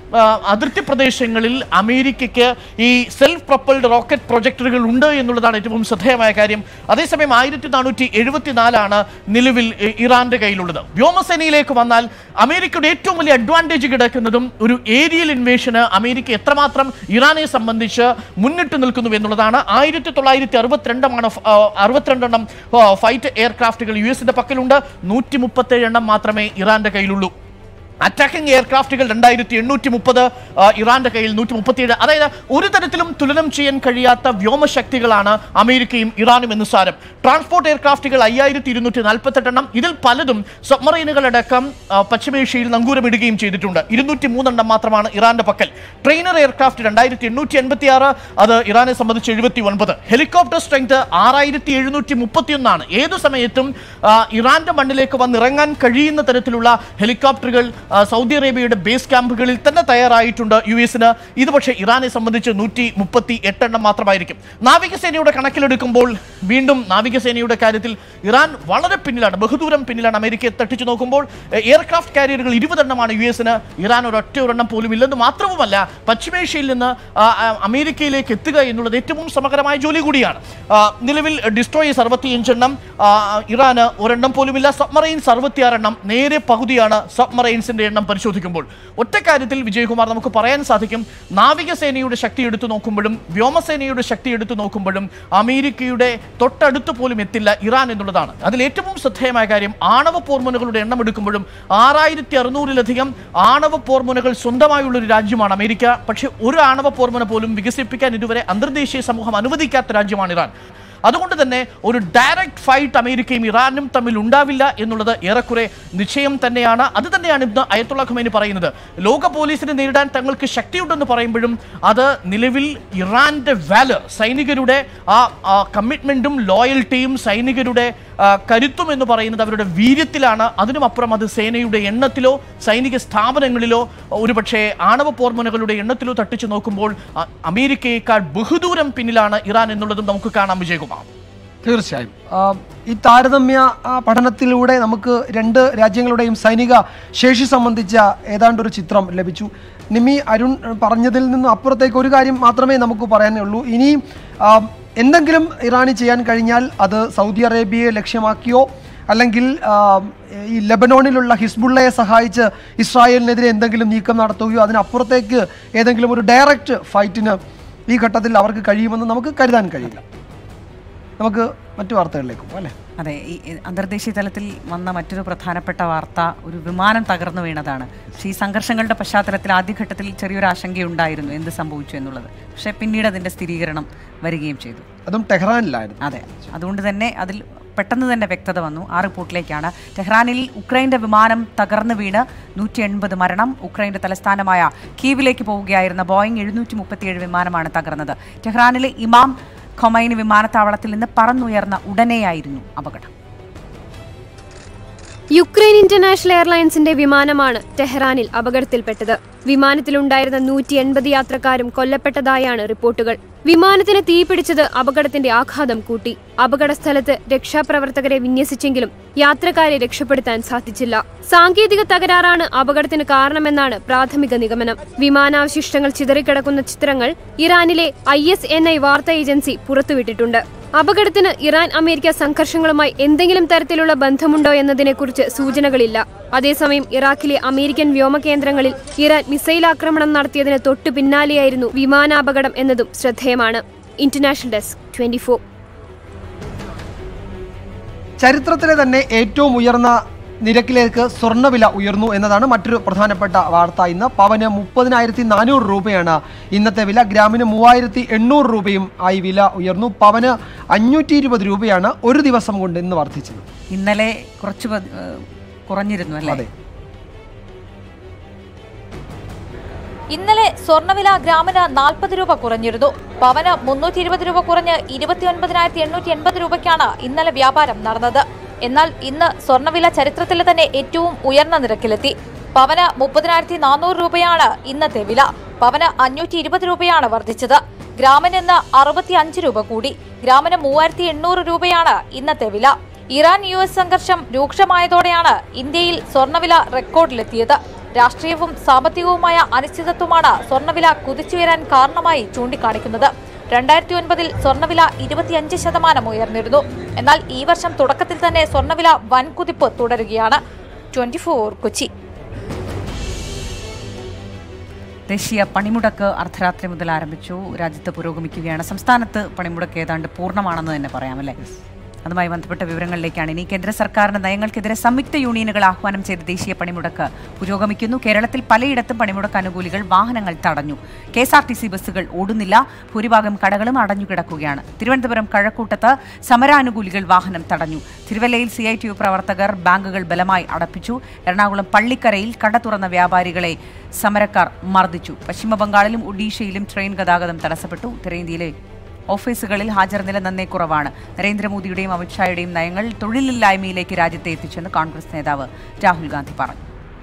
അതിർത്തി പ്രദേശങ്ങളിൽ അമേരിക്കയ്ക്ക് ഈ സെൽഫ് പ്രൊപ്പൽഡ് റോക്കറ്റ് പ്രൊജക്ടറുകൾ ഉണ്ട് എന്നുള്ളതാണ് ഏറ്റവും ശ്രദ്ധേയമായ കാര്യം. അതേസമയം ആയിരത്തി നാനൂറ്റി എഴുപത്തിനാലാണ് നിലവിൽ ഇറാന്റെ കയ്യിലുള്ളത്. വ്യോമസേനയിലേക്ക് വന്നാൽ അമേരിക്കയുടെ ഏറ്റവും വലിയ അഡ്വാൻറ്റേജ് കിടക്കുന്നതും ഒരു ഏരിയൽ ഇൻവേഷന് അമേരിക്ക എത്രമാത്രം ഇറാനെ സംബന്ധിച്ച് മുന്നിട്ട് നിൽക്കുന്നു എന്നുള്ളതാണ്. ആയിരത്തി തൊള്ളായിരത്തി അറുപത്തിരണ്ടാണ് അറുപത്തിരണ്ടെണ്ണം ഫൈറ്റ് എയർക്രാഫ്റ്റുകൾ യു എസിന്റെ പക്കലുണ്ട്. നൂറ്റി മുപ്പത്തേഴ് എണ്ണം മാത്രമേ ഇറാന്റെ കയ്യിലുള്ളൂ. അറ്റാക്കിംഗ് എയർക്രാഫ്റ്റുകൾ രണ്ടായിരത്തി എണ്ണൂറ്റി മുപ്പത് ഇറാന്റെ കയ്യിൽ നൂറ്റി മുപ്പത്തിയേഴ്. അതായത് ഒരു തരത്തിലും തുലനം ചെയ്യാൻ കഴിയാത്ത വ്യോമശക്തികളാണ് അമേരിക്കയും ഇറാനും എന്ന് സാരം. ട്രാൻസ്പോർട്ട് എയർക്രാഫ്റ്റുകൾ അയ്യായിരത്തി ഇരുന്നൂറ്റി നാൽപ്പത്തെട്ട് എണ്ണം. ഇതിൽ പലതും സബ്മറൈനുകളടക്കം പശ്ചിമേഷ്യയിൽ നങ്കൂരമിടുകയും ചെയ്തിട്ടുണ്ട്. ഇരുന്നൂറ്റി മൂന്നെണ്ണം മാത്രമാണ് ഇറാന്റെ പക്കൽ. ട്രെയിനർ എയർക്രാഫ്റ്റ് രണ്ടായിരത്തി എണ്ണൂറ്റി എൺപത്തി ആറ്, അത് ഇറാനെ സംബന്ധിച്ച് എഴുപത്തി ഒൻപത്. ഹെലികോപ്റ്റർ സ്ട്രെങ്ത് ആറായിരത്തി എഴുന്നൂറ്റി മുപ്പത്തി ഒന്നാണ്. ഏതു സമയത്തും ഇറാന്റെ മണ്ണിലേക്ക് വന്നിറങ്ങാൻ കഴിയുന്ന തരത്തിലുള്ള ഹെലികോപ്റ്ററുകൾ സൗദി അറേബ്യയുടെ ബേസ് ക്യാമ്പുകളിൽ തന്നെ തയ്യാറായിട്ടുണ്ട് യു എസിന്. ഇത് പക്ഷേ ഇറാനെ സംബന്ധിച്ച് നൂറ്റി മുപ്പത്തി എട്ട് എണ്ണം മാത്രമായിരിക്കും. നാവികസേനയുടെ കണക്കിലെടുക്കുമ്പോൾ വീണ്ടും നാവികസേനയുടെ കാര്യത്തിൽ ഇറാൻ വളരെ പിന്നിലാണ്, ബഹുദൂരം പിന്നിലാണ്. അമേരിക്കയെ തട്ടിച്ചു നോക്കുമ്പോൾ എയർക്രാഫ്റ്റ് കാരിയറുകൾ ഇരുപതെണ്ണമാണ് യു എസിന്, ഇറാൻ ഒരൊറ്റ ഒരെണ്ണം പോലും ഇല്ലെന്ന് മാത്രവുമല്ല പശ്ചിമേഷ്യയിൽ നിന്ന് അമേരിക്കയിലേക്ക് എത്തുക എന്നുള്ളത് ഏറ്റവും സമഗ്രമായ ജോലി കൂടിയാണ്. നിലവിൽ ഡിസ്ട്രോയേഴ്സ് അറുപത്തിയഞ്ചെണ്ണം, ഇറാന് ഒരെണ്ണം പോലുമില്ല. സബ്മറൈൻസ് അറുപത്തിയാറെണ്ണം, നേരെ പകുതിയാണ് സബ്മറൈൻസിന്റെ എണ്ണം പരിശോധിക്കുമ്പോൾ. ഒറ്റ കാര്യത്തിൽ വിജയകുമാർ നമുക്ക് പറയാൻ സാധിക്കും, നാവികസേനയുടെ ശക്തി എടുത്തു നോക്കുമ്പോഴും വ്യോമസേനയുടെ ശക്തി എടുത്തു നോക്കുമ്പോഴും അമേരിക്കയുടെ തൊട്ടടുത്ത് പോലും എത്തില്ല ഇറാൻ എന്നുള്ളതാണ്. അതിൽ ഏറ്റവും ശ്രദ്ധേയമായ കാര്യം, ആണവ പോർമുനകളുടെ എണ്ണം എടുക്കുമ്പോഴും ആറായിരത്തി അറുന്നൂറിലധികം ആണവ പോർമുനകൾ സ്വന്തമായുള്ള ഒരു രാജ്യമാണ് അമേരിക്ക. പക്ഷെ ഒരു ആണവ പോർമുന പോലും വികസിപ്പിക്കാൻ ഇതുവരെ അന്തർദേശീയ സമൂഹം അനുവദിക്കാത്ത രാജ്യമാണ് ഇറാൻ. അതുകൊണ്ട് തന്നെ ഒരു ഡയറക്റ്റ് ഫൈറ്റ് അമേരിക്കയും ഇറാനും തമ്മിൽ ഉണ്ടാവില്ല എന്നുള്ളത് ഏറെക്കുറെ നിശ്ചയം തന്നെയാണ്. അത് തന്നെയാണ് ഇന്ന് അയത്തുള്ള ഖമേനി പറയുന്നത്. ലോക പോലീസിനെ നേരിടാൻ തങ്ങൾക്ക് ശക്തിയുണ്ടെന്ന് പറയുമ്പോഴും അത് നിലവിൽ ഇറാന്റെ വാലർ, സൈനികരുടെ ആ കമ്മിറ്റ്മെന്റും ലോയൽറ്റിയും സൈനികരുടെ കരുത്തും എന്ന് പറയുന്നത് അവരുടെ വീര്യത്തിലാണ്. അതിനുമപ്പുറം അത് സേനയുടെ എണ്ണത്തിലോ സൈനിക സ്ഥാപനങ്ങളിലോ ഒരുപക്ഷെ ആണവ പോർമുനകളുടെ എണ്ണത്തിലോ തട്ടിച്ചു നോക്കുമ്പോൾ അമേരിക്കയേക്കാൾ ബഹുദൂരം പിന്നിലാണ് ഇറാൻ എന്നുള്ളതും നമുക്ക് കാണാൻ വിജയകുമാർ. തീർച്ചയായും ഈ താരതമ്യ പഠനത്തിലൂടെ നമുക്ക് രണ്ട് രാജ്യങ്ങളുടെയും സൈനിക ശേഷി സംബന്ധിച്ച ഏതാണ്ടൊരു ചിത്രം ലഭിച്ചു. നിമി, അരുൺ പറഞ്ഞതിൽ നിന്നും അപ്പുറത്തേക്ക് ഒരു കാര്യം മാത്രമേ നമുക്ക് പറയാനുള്ളൂ. ഇനി എന്തെങ്കിലും ഇറാന് ചെയ്യാൻ കഴിഞ്ഞാൽ അത് സൗദി അറേബ്യയെ ലക്ഷ്യമാക്കിയോ അല്ലെങ്കിൽ ഈ ലെബനോണിലുള്ള ഹിസ്ബുള്ളയെ സഹായിച്ച് ഇസ്രായേലിനെതിരെ എന്തെങ്കിലും നീക്കം നടത്തുകയോ അതിനപ്പുറത്തേക്ക് ഏതെങ്കിലും ഒരു ഡയറക്റ്റ് ഫൈറ്റിന് ഈ ഘട്ടത്തിൽ അവർക്ക് കഴിയുമെന്ന് നമുക്ക് കരുതാൻ കഴിയില്ല. നമുക്ക് മറ്റു വാർത്തകളിലേക്ക് പോകാം അല്ലേ? അതെ, ഈ അന്തർദേശീയ തലത്തിൽ വന്ന മറ്റൊരു പ്രധാനപ്പെട്ട വാർത്ത ഒരു വിമാനം തകർന്നു വീണതാണ്. പക്ഷേ ഈ സംഘർഷങ്ങളുടെ പശ്ചാത്തലത്തിൽ ആദ്യഘട്ടത്തിൽ ചെറിയൊരു ആശങ്കയുണ്ടായിരുന്നു എന്ത് സംഭവിച്ചു എന്നുള്ളത്. പക്ഷേ പിന്നീട് അതിൻ്റെ സ്ഥിരീകരണം വരികയും ചെയ്തു. അതും ടെഹ്റാനിലായിരുന്നു. അതെ, അതുകൊണ്ട് തന്നെ അതിൽ പെട്ടെന്ന് തന്നെ വ്യക്തത വന്നു. ആ റിപ്പോർട്ടിലേക്കാണ്. ടെഹ്റാനിൽ ഉക്രൈൻ്റെ വിമാനം തകർന്നു വീണ് നൂറ്റി എൺപത് മരണം. ഉക്രൈൻ്റെ തലസ്ഥാനമായ കീവിലേക്ക് പോവുകയായിരുന്ന ബോയിങ് എഴുന്നൂറ്റി മുപ്പത്തിയേഴ് വിമാനമാണ് തകർന്നത്. ടെഹ്റാനിലെ ഇമാം ഖൊമൈനി വിമാനത്താവളത്തിൽ നിന്ന് പറന്നുയർന്ന ഉടനെയായിരുന്നു അപകടം. യുക്രൈൻ ഇന്റർനാഷണൽ എയർലൈൻസിന്റെ വിമാനമാണ് ടെഹ്റാനിൽ അപകടത്തിൽപ്പെട്ടത്. വിമാനത്തിലുണ്ടായിരുന്ന നൂറ്റി എൺപത് യാത്രക്കാരും കൊല്ലപ്പെട്ടതായാണ് റിപ്പോർട്ടുകൾ. വിമാനത്തിന് തീപിടിച്ചത് അപകടത്തിന്റെ ആഘാതം കൂട്ടി. അപകട സ്ഥലത്ത് രക്ഷാപ്രവർത്തകരെ വിന്യസിച്ചെങ്കിലും യാത്രക്കാരെ രക്ഷപ്പെടുത്താൻ സാധിച്ചില്ല. സാങ്കേതിക തകരാറാണ് അപകടത്തിന് കാരണമെന്നാണ് പ്രാഥമിക നിഗമനം. വിമാനാവശിഷ്ടങ്ങൾ ചിതറിക്കിടക്കുന്ന ചിത്രങ്ങൾ ഇറാനിലെ ഐ എസ് എൻ ഐ വാർത്താ ഏജൻസി പുറത്തുവിട്ടിട്ടുണ്ട്. അപകടത്തിന് ഇറാൻ അമേരിക്ക സംഘർഷങ്ങളുമായി എന്തെങ്കിലും തരത്തിലുള്ള ബന്ധമുണ്ടോ എന്നതിനെക്കുറിച്ച് സൂചനകളില്ല. അതേസമയം ഇറാഖിലെ അമേരിക്കൻ വ്യോമകേന്ദ്രങ്ങളിൽ ഇറാൻ മിസൈൽ ആക്രമണം നടത്തിയതിന് തൊട്ടു പിന്നാലെയായിരുന്നു വിമാനാപകടം എന്നതും ശ്രദ്ധേയമാണ്. International desk twenty four. ചരിത്രത്തിലെ തന്നെ ഏറ്റവും ഉയർന്ന നിരക്കിലേക്ക് സ്വർണ്ണവില ഉയർന്നു എന്നതാണ് മറ്റൊരു പ്രധാനപ്പെട്ട വാർത്ത. ഇന്ന് പവന് മുപ്പതിനായിരത്തി നാനൂറ് രൂപയാണ് ഇന്നത്തെ വില. ഗ്രാമിന് മൂവായിരത്തി എണ്ണൂറ് രൂപയും ആയി വില ഉയർന്നു. പവന് അഞ്ഞൂറ്റി ഇരുപത് രൂപയാണ് ഒരു ദിവസം കൊണ്ട് ഇന്ന് വർദ്ധിച്ചത്. ഇന്നലെ കുറച്ച് കുറഞ്ഞിരുന്നു അല്ലേ? ഇന്നലെ സ്വർണ്ണവില ഗ്രാമിന് നാൽപ്പത് രൂപ കുറഞ്ഞിരുന്നു. പവന് മുന്നൂറ്റി ഇരുപത് രൂപ കുറഞ്ഞ് ഇരുപത്തി ഒൻപതിനായിരത്തി എണ്ണൂറ്റി എൺപത് രൂപയ്ക്കാണ് ഇന്നലെ വ്യാപാരം നടന്നത്. എന്നാൽ ഇന്ന് സ്വർണ്ണവില ചരിത്രത്തിലെ തന്നെ ഏറ്റവും ഉയർന്ന നിരക്കിലെത്തി. പവന് മുപ്പതിനായിരത്തി നാനൂറ് രൂപയാണ് ഇന്നത്തെ വില. പവന് അഞ്ഞൂറ്റി ഇരുപത് രൂപയാണ് വർദ്ധിച്ചത്. ഗ്രാമിന് ഇന്ന് അറുപത്തി അഞ്ച് രൂപ കൂടി. ഗ്രാമിന് മൂവായിരത്തി എണ്ണൂറ് രൂപയാണ് ഇന്നത്തെ വില. ഇറാൻ യു എസ് സംഘർഷം രൂക്ഷമായതോടെയാണ് ഇന്ത്യയിൽ സ്വർണ്ണവില റെക്കോർഡിലെത്തിയത്. രാഷ്ട്രീയവും സാമ്പത്തികവുമായ അനിശ്ചിതത്വമാണ് സ്വർണ്ണവില കുതിച്ചുയരാൻ കാരണമായി ചൂണ്ടിക്കാണിക്കുന്നത്. രണ്ടായിരത്തി ഒൻപതിൽ സ്വർണ്ണവില ഇരുപത്തിയഞ്ച് ശതമാനം ഉയർന്നിരുന്നു. എന്നാൽ ഈ വർഷം തുടക്കത്തിൽ തന്നെ സ്വർണ്ണവില വൻകുതിപ്പ് തുടരുകയാണ്. Twenty four Kochi. ദേശീയ പണിമുടക്ക് അർദ്ധരാത്രി മുതൽ ആരംഭിച്ചു. രാജ്യത്ത് പുരോഗമിക്കുകയാണ്. സംസ്ഥാനത്ത് പണിമുടക്ക് ഏതാണ്ട് പൂർണ്ണമാണെന്ന് തന്നെ പറയാമല്ലേ? അതുമായി ബന്ധപ്പെട്ട വിവരങ്ങളിലേക്കാണ് ഇനി. കേന്ദ്ര സർക്കാരിന്റെ നയങ്ങൾക്കെതിരെ സംയുക്ത യൂണിയനുകൾ ആഹ്വാനം ചെയ്ത ദേശീയ പണിമുടക്ക് പുരോഗമിക്കുന്നു. കേരളത്തിൽ പലയിടത്തും പണിമുടക്ക് അനുകൂലികൾ വാഹനങ്ങൾ തടഞ്ഞു. K S R T C ബസ്സുകൾ ഓടുന്നില്ല. ഭൂരിഭാഗം കടകളും അടഞ്ഞുകിടക്കുകയാണ്. തിരുവനന്തപുരം കഴക്കൂട്ടത്ത് സമരാനുകൂലികൾ വാഹനം തടഞ്ഞു. തിരുവല്ലയിൽ സി ഐ ടി യു പ്രവർത്തകർ ബാങ്കുകൾ ബലമായി അടപ്പിച്ചു. എറണാകുളം പള്ളിക്കരയിൽ കട തുറന്ന വ്യാപാരികളെ സമരക്കാർ മർദ്ദിച്ചു. പശ്ചിമബംഗാളിലും ഒഡീഷയിലും ട്രെയിൻ ഗതാഗതം തടസ്സപ്പെട്ടു. ഉത്തരേന്ത്യയിലെ ഓഫീസുകളിൽ ഹാജർ നില നന്നേ കുറവാണ്. നരേന്ദ്രമോദിയുടെയും അമിത്ഷായുടെയും നയങ്ങൾ തൊഴിലില്ലായ്മയിലേക്ക് രാജ്യത്തെ എത്തിച്ചെന്ന് കോൺഗ്രസ് നേതാവ് രാഹുൽ ഗാന്ധി പറഞ്ഞു.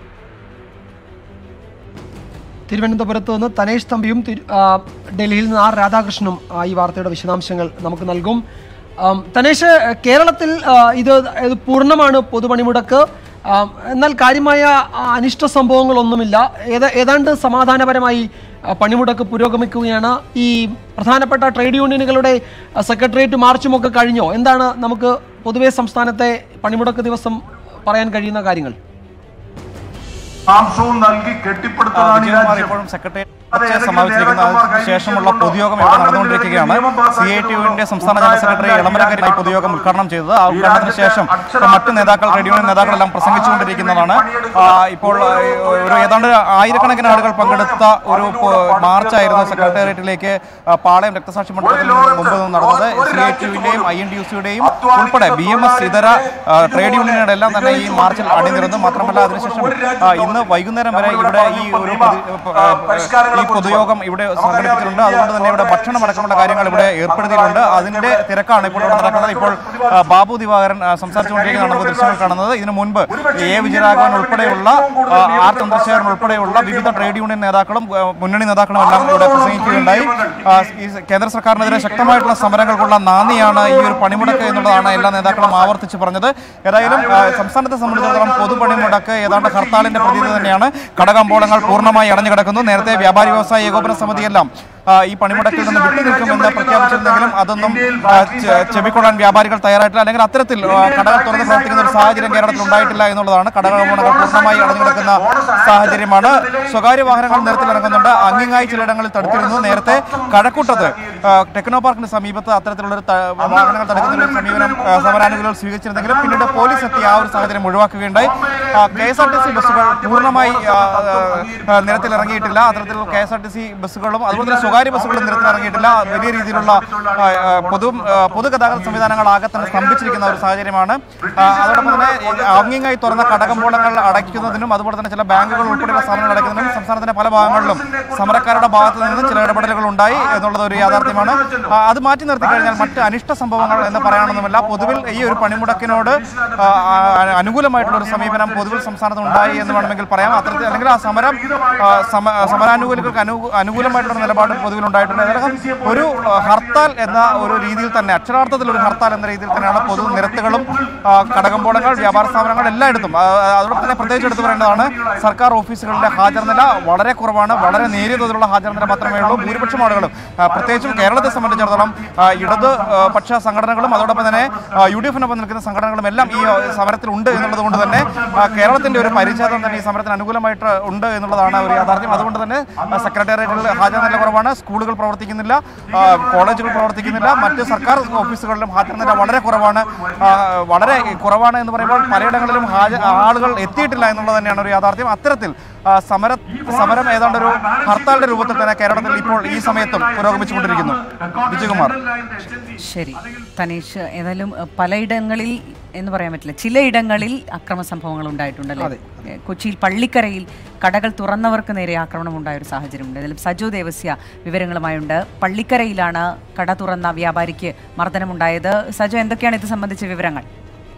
തിരുവനന്തപുരത്ത് നിന്ന് തനേഷ് തമ്പിയും ഡൽഹിയിൽ നിന്ന് ആർ രാധാകൃഷ്ണനും ഈ വാർത്തയുടെ വിശദാംശങ്ങൾ നമുക്ക് നൽകും. തനേഷ്, കേരളത്തിൽ ഇത് പൂർണ്ണമാണ് പൊതുപണിമുടക്ക്. എന്നാൽ കാര്യമായ അനിഷ്ട സംഭവങ്ങളൊന്നുമില്ല. ഏതാ ഏതാണ്ട് സമാധാനപരമായി പണിമുടക്ക് പുരോഗമിക്കുകയാണ്. ഈ പ്രധാനപ്പെട്ട ട്രേഡ് യൂണിയനുകളുടെ സെക്രട്ടേറിയറ്റ് മാർച്ചുമൊക്കെ കഴിഞ്ഞോ? എന്താണ് നമുക്ക് പൊതുവെ സംസ്ഥാനത്തെ പണിമുടക്ക് ദിവസം പറയാൻ കഴിയുന്ന കാര്യങ്ങൾ? ഇപ്പോഴും സെക്രട്ടേറിയറ്റ് സമാപിച്ചിരിക്കുന്ന ശേഷമുള്ള പൊതുയോഗം ഇവിടെ നടന്നുകൊണ്ടിരിക്കുകയാണ്. സി ഐ ടി യുവിന്റെ സംസ്ഥാന ജനറൽ സെക്രട്ടറി എളമരക്കരി പൊതുയോഗം ഉദ്ഘാടനം ചെയ്തത്. ആ ഉദ്ഘാടനത്തിന് ശേഷം മറ്റ് നേതാക്കൾ, ട്രേഡ് യൂണിയൻ നേതാക്കളെല്ലാം പ്രസംഗിച്ചുകൊണ്ടിരിക്കുന്നതാണ്. ഇപ്പോൾ ഒരു ഏതാണ്ട് ആയിരക്കണക്കിന് ആളുകൾ പങ്കെടുത്ത ഒരു മാർച്ചായിരുന്നു സെക്രട്ടേറിയറ്റിലേക്ക് പാളയം രക്തസാക്ഷി മണ്ഡലത്തിൽ മുമ്പ് നടന്നത്. സി ഐ ടി യുവിന്റെയും ഐ എൻ ഡി യു സിയുടെയും ഉൾപ്പെടെ ബി എം എസ് ഇതര ട്രേഡ് യൂണിയനുകളെല്ലാം തന്നെ ഈ മാർച്ചിൽ അണിനിരന്നു. മാത്രമല്ല അതിനുശേഷം ഇന്ന് വൈകുന്നേരം വരെ ഇവിടെ ഈ ഒരു ഈ പൊതുയോഗം ഇവിടെ സംഘടിപ്പിച്ചിട്ടുണ്ട്. അതുകൊണ്ട് തന്നെ ഇവിടെ ഭക്ഷണം അടക്കമുള്ള കാര്യങ്ങൾ ഇവിടെ ഏർപ്പെടുത്തിയിട്ടുണ്ട്. അതിന്റെ തിരക്കാണ് ഇപ്പോൾ ഇവിടെ നടക്കുന്നത്. ഇപ്പോൾ ബാബു ദിവാകരൻ സംസാരിച്ചുകൊണ്ടിരിക്കുന്നതാണ് നമുക്ക് ദൃശ്യങ്ങൾ കാണുന്നത്. ഇതിനു മുൻപ് എ വിജയരാഘവൻ ഉൾപ്പെടെയുള്ള ആർ ചന്ദ്രശേഖരൻ ഉൾപ്പെടെയുള്ള വിവിധ ട്രേഡ് യൂണിയൻ നേതാക്കളും മുന്നണി നേതാക്കളും എല്ലാം ഇവിടെ പ്രസംഗിക്കുകയുണ്ടായി. ഈ കേന്ദ്ര സർക്കാരിനെതിരെ ശക്തമായിട്ടുള്ള സമരങ്ങൾക്കുള്ള നാന്ദിയാണ് ഈ ഒരു പണിമുടക്ക് എന്നുള്ളതാണ് എല്ലാ നേതാക്കളും ആവർത്തിച്ച് പറഞ്ഞത്. ഏതായാലും സംസ്ഥാനത്തെ സംബന്ധിച്ചിടത്തോളം പൊതുപണിമുടക്ക് ഏതാണ്ട് ഹർത്താലിന്റെ പ്രതീതി തന്നെയാണ്. കടകമ്പോളങ്ങൾ പൂർണ്ണമായി അടഞ്ഞു കിടക്കുന്നു. നേരത്തെ വ്യാപാരി വ്യവസായ ഏകോപന സമിതിയെല്ലാം ഈ പണിമുടക്കിൽ നിന്ന് വിട്ടുനിൽക്കുമെന്ന് പ്രഖ്യാപിച്ചിരുന്നെങ്കിലും അതൊന്നും ചെവിക്കൊള്ളാൻ വ്യാപാരികൾ തയ്യാറായിട്ടില്ല. അല്ലെങ്കിൽ അത്തരത്തിൽ കടകൾ തുറന്ന് പ്രവർത്തിക്കുന്ന ഒരു സാഹചര്യം കേരളത്തിൽ ഉണ്ടായിട്ടില്ല എന്നുള്ളതാണ്. കടകമ്പോളങ്ങൾ പൂർണ്ണമായി അടഞ്ഞു കിടക്കുന്ന സാഹചര്യമാണ്. സ്വകാര്യ വാഹനങ്ങൾ നിരത്തിലിറങ്ങുന്നുണ്ട്. അങ്ങിങ്ങായി ചിലയിടങ്ങളിൽ തടുത്തിരുന്നു. നേരത്തെ കഴക്കൂട്ടത്ത് ടെക്നോ പാർക്കിന് സമീപത്ത് അത്തരത്തിലുള്ള വാഹനങ്ങൾ തടുക്കുന്ന സമീപനം സമരാനുകൂലികൾ സ്വീകരിച്ചിരുന്നെങ്കിലും പിന്നീട് പോലീസ് എത്തി ആ ഒരു സാഹചര്യം ഒഴിവാക്കുകയുണ്ടായി. K S R T C ബസ്സുകൾ പൂർണ്ണമായി നിരത്തിലിറങ്ങിയിട്ടില്ല. അത്തരത്തിലുള്ള K S R T C ബസ്സുകളും അതുപോലെ തന്നെ സ്വകാര്യ ബസ്സുകളും നിരത്തിലിറങ്ങിയിട്ടില്ല. വലിയ രീതിയിലുള്ള പൊതു പൊതുഗതാഗത സംവിധാനങ്ങളാകെ തന്നെ സ്തംഭിച്ചിരിക്കുന്ന ഒരു സാഹചര്യമാണ്. അതോടൊപ്പം തന്നെ അങ്ങിങ്ങായി തുറന്ന കടകമ്പോളങ്ങൾ അടയ്ക്കുന്നതിനും അതുപോലെ തന്നെ ചില ബാങ്കുകൾ ഉൾപ്പെടെയുള്ള സ്ഥാപനങ്ങൾ അടയ്ക്കുന്നതിനും സംസ്ഥാനത്തിന്റെ പല ഭാഗങ്ങളിലും സമരക്കാരുടെ ഭാഗത്തു നിന്ന് ചില ഇടപെടലുകൾ ഉണ്ടായി എന്നുള്ളത് ഒരു യാഥാർത്ഥ്യമാണ്. അത് മാറ്റി നിർത്തി കഴിഞ്ഞാൽ മറ്റ് അനിഷ്ട സംഭവങ്ങൾ എന്ന് പറയാനൊന്നുമില്ല. പൊതുവിൽ ഈ ഒരു പണിമുടക്കിനോട് അനുകൂലമായിട്ടുള്ള ഒരു സമീപനം പൊതുവിൽ സംസ്ഥാനത്ത് ഉണ്ടായി എന്ന് വേണമെങ്കിൽ പറയാം. അത്തരത്തിൽ അല്ലെങ്കിൽ ആ സമരം സമരാനുകൂലികൾക്ക് അനു അനുകൂലമായിട്ടുള്ള നിലപാട് പൊതുവിലുണ്ടായിട്ടുണ്ട്. അതിനകം ഒരു ഹർത്താൽ എന്ന ഒരു രീതിയിൽ തന്നെ അക്ഷരാർത്ഥത്തിൽ ഒരു ഹർത്താൽ എന്ന രീതിയിൽ തന്നെയാണ് പൊതു നിരത്തുകളും കടകമ്പോളങ്ങൾ വ്യാപാര സ്ഥാപനങ്ങൾ എല്ലായിടത്തും. അതോടൊപ്പം തന്നെ പ്രത്യേകിച്ച് എടുത്തു പറയേണ്ടതാണ് സർക്കാർ ഓഫീസുകളുടെ ഹാജർ നില വളരെ കുറവാണ്. വളരെ നേരിയ തോതിലുള്ള ഹാജർ നില മാത്രമേ ഉള്ളൂ. ഭൂരിപക്ഷം ആളുകളും പ്രത്യേകിച്ചും കേരളത്തെ സംബന്ധിച്ചിടത്തോളം ഇടത് പക്ഷ സംഘടനകളും അതോടൊപ്പം തന്നെ യു ഡി എഫിനൊപ്പം നിൽക്കുന്ന സംഘടനകളും എല്ലാം ഈ സമരത്തിൽ ഉണ്ട് എന്നുള്ളത് കൊണ്ട് തന്നെ കേരളത്തിന്റെ ഒരു പരിച്ഛേദം തന്നെ ഈ സമരത്തിന് അനുകൂലമായിട്ട് ഉണ്ട് എന്നുള്ളതാണ് ഒരു യാഥാർത്ഥ്യം. അതുകൊണ്ട് തന്നെ സെക്രട്ടേറിയറ്റിൽ ഹാജർ നില കുറവാണ്. സ്കൂളുകൾ പ്രവർത്തിക്കുന്നില്ല, കോളേജുകൾ പ്രവർത്തിക്കുന്നില്ല, മറ്റ് സർക്കാർ ഓഫീസുകളിലും ഹാജർ നില വളരെ കുറവാണ്. വളരെ കുറവാണ് എന്ന് പറയുമ്പോൾ പലയിടങ്ങളിലും ആളുകൾ എത്തിയിട്ടില്ല എന്നുള്ളത് തന്നെയാണ് ഒരു യാഥാർത്ഥ്യം. അത്തരത്തിൽ സമര സമരം ഏതാണ്ട് ഒരു ഹർത്താലിന്റെ രൂപത്തിൽ തന്നെ കേരളത്തിൽ ഇപ്പോൾ ഈ സമയത്തും പുരോഗമിച്ചുകൊണ്ടിരിക്കുന്നു. വിജയകുമാർ. ശരി തനീഷ്, ഏതായാലും പലയിടങ്ങളിൽ എന്ന് പറയാൻ പറ്റില്ല, ചിലയിടങ്ങളിൽ അക്രമ സംഭവങ്ങൾ ഉണ്ടായിട്ടുണ്ടല്ലോ. കൊച്ചിയിൽ പള്ളിക്കരയിൽ കടകൾ തുറന്നവർക്ക് നേരെ ആക്രമണം ഉണ്ടായ ഒരു സാഹചര്യമുണ്ട്. ഏതായാലും സജു ദേവസ്യ വിവരങ്ങളുമായുണ്ട്. പള്ളിക്കരയിലാണ് കട തുറന്ന വ്യാപാരിക്ക് മർദ്ദനമുണ്ടായത്. സജു, എന്തൊക്കെയാണ് ഇത് സംബന്ധിച്ച വിവരങ്ങൾ?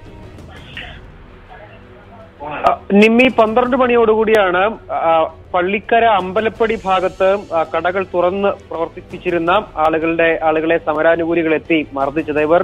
നിമ്മി, പന്ത്രണ്ട് മണിയോടുകൂടിയാണ് പള്ളിക്കര അമ്പലപ്പടി ഭാഗത്ത് കടകൾ തുറന്ന് പ്രവർത്തിപ്പിച്ചിരുന്ന ആളുകളുടെ ആളുകളെ സമരാനുകൂലികൾ എത്തി മർദ്ദിച്ചത്. ഇവർ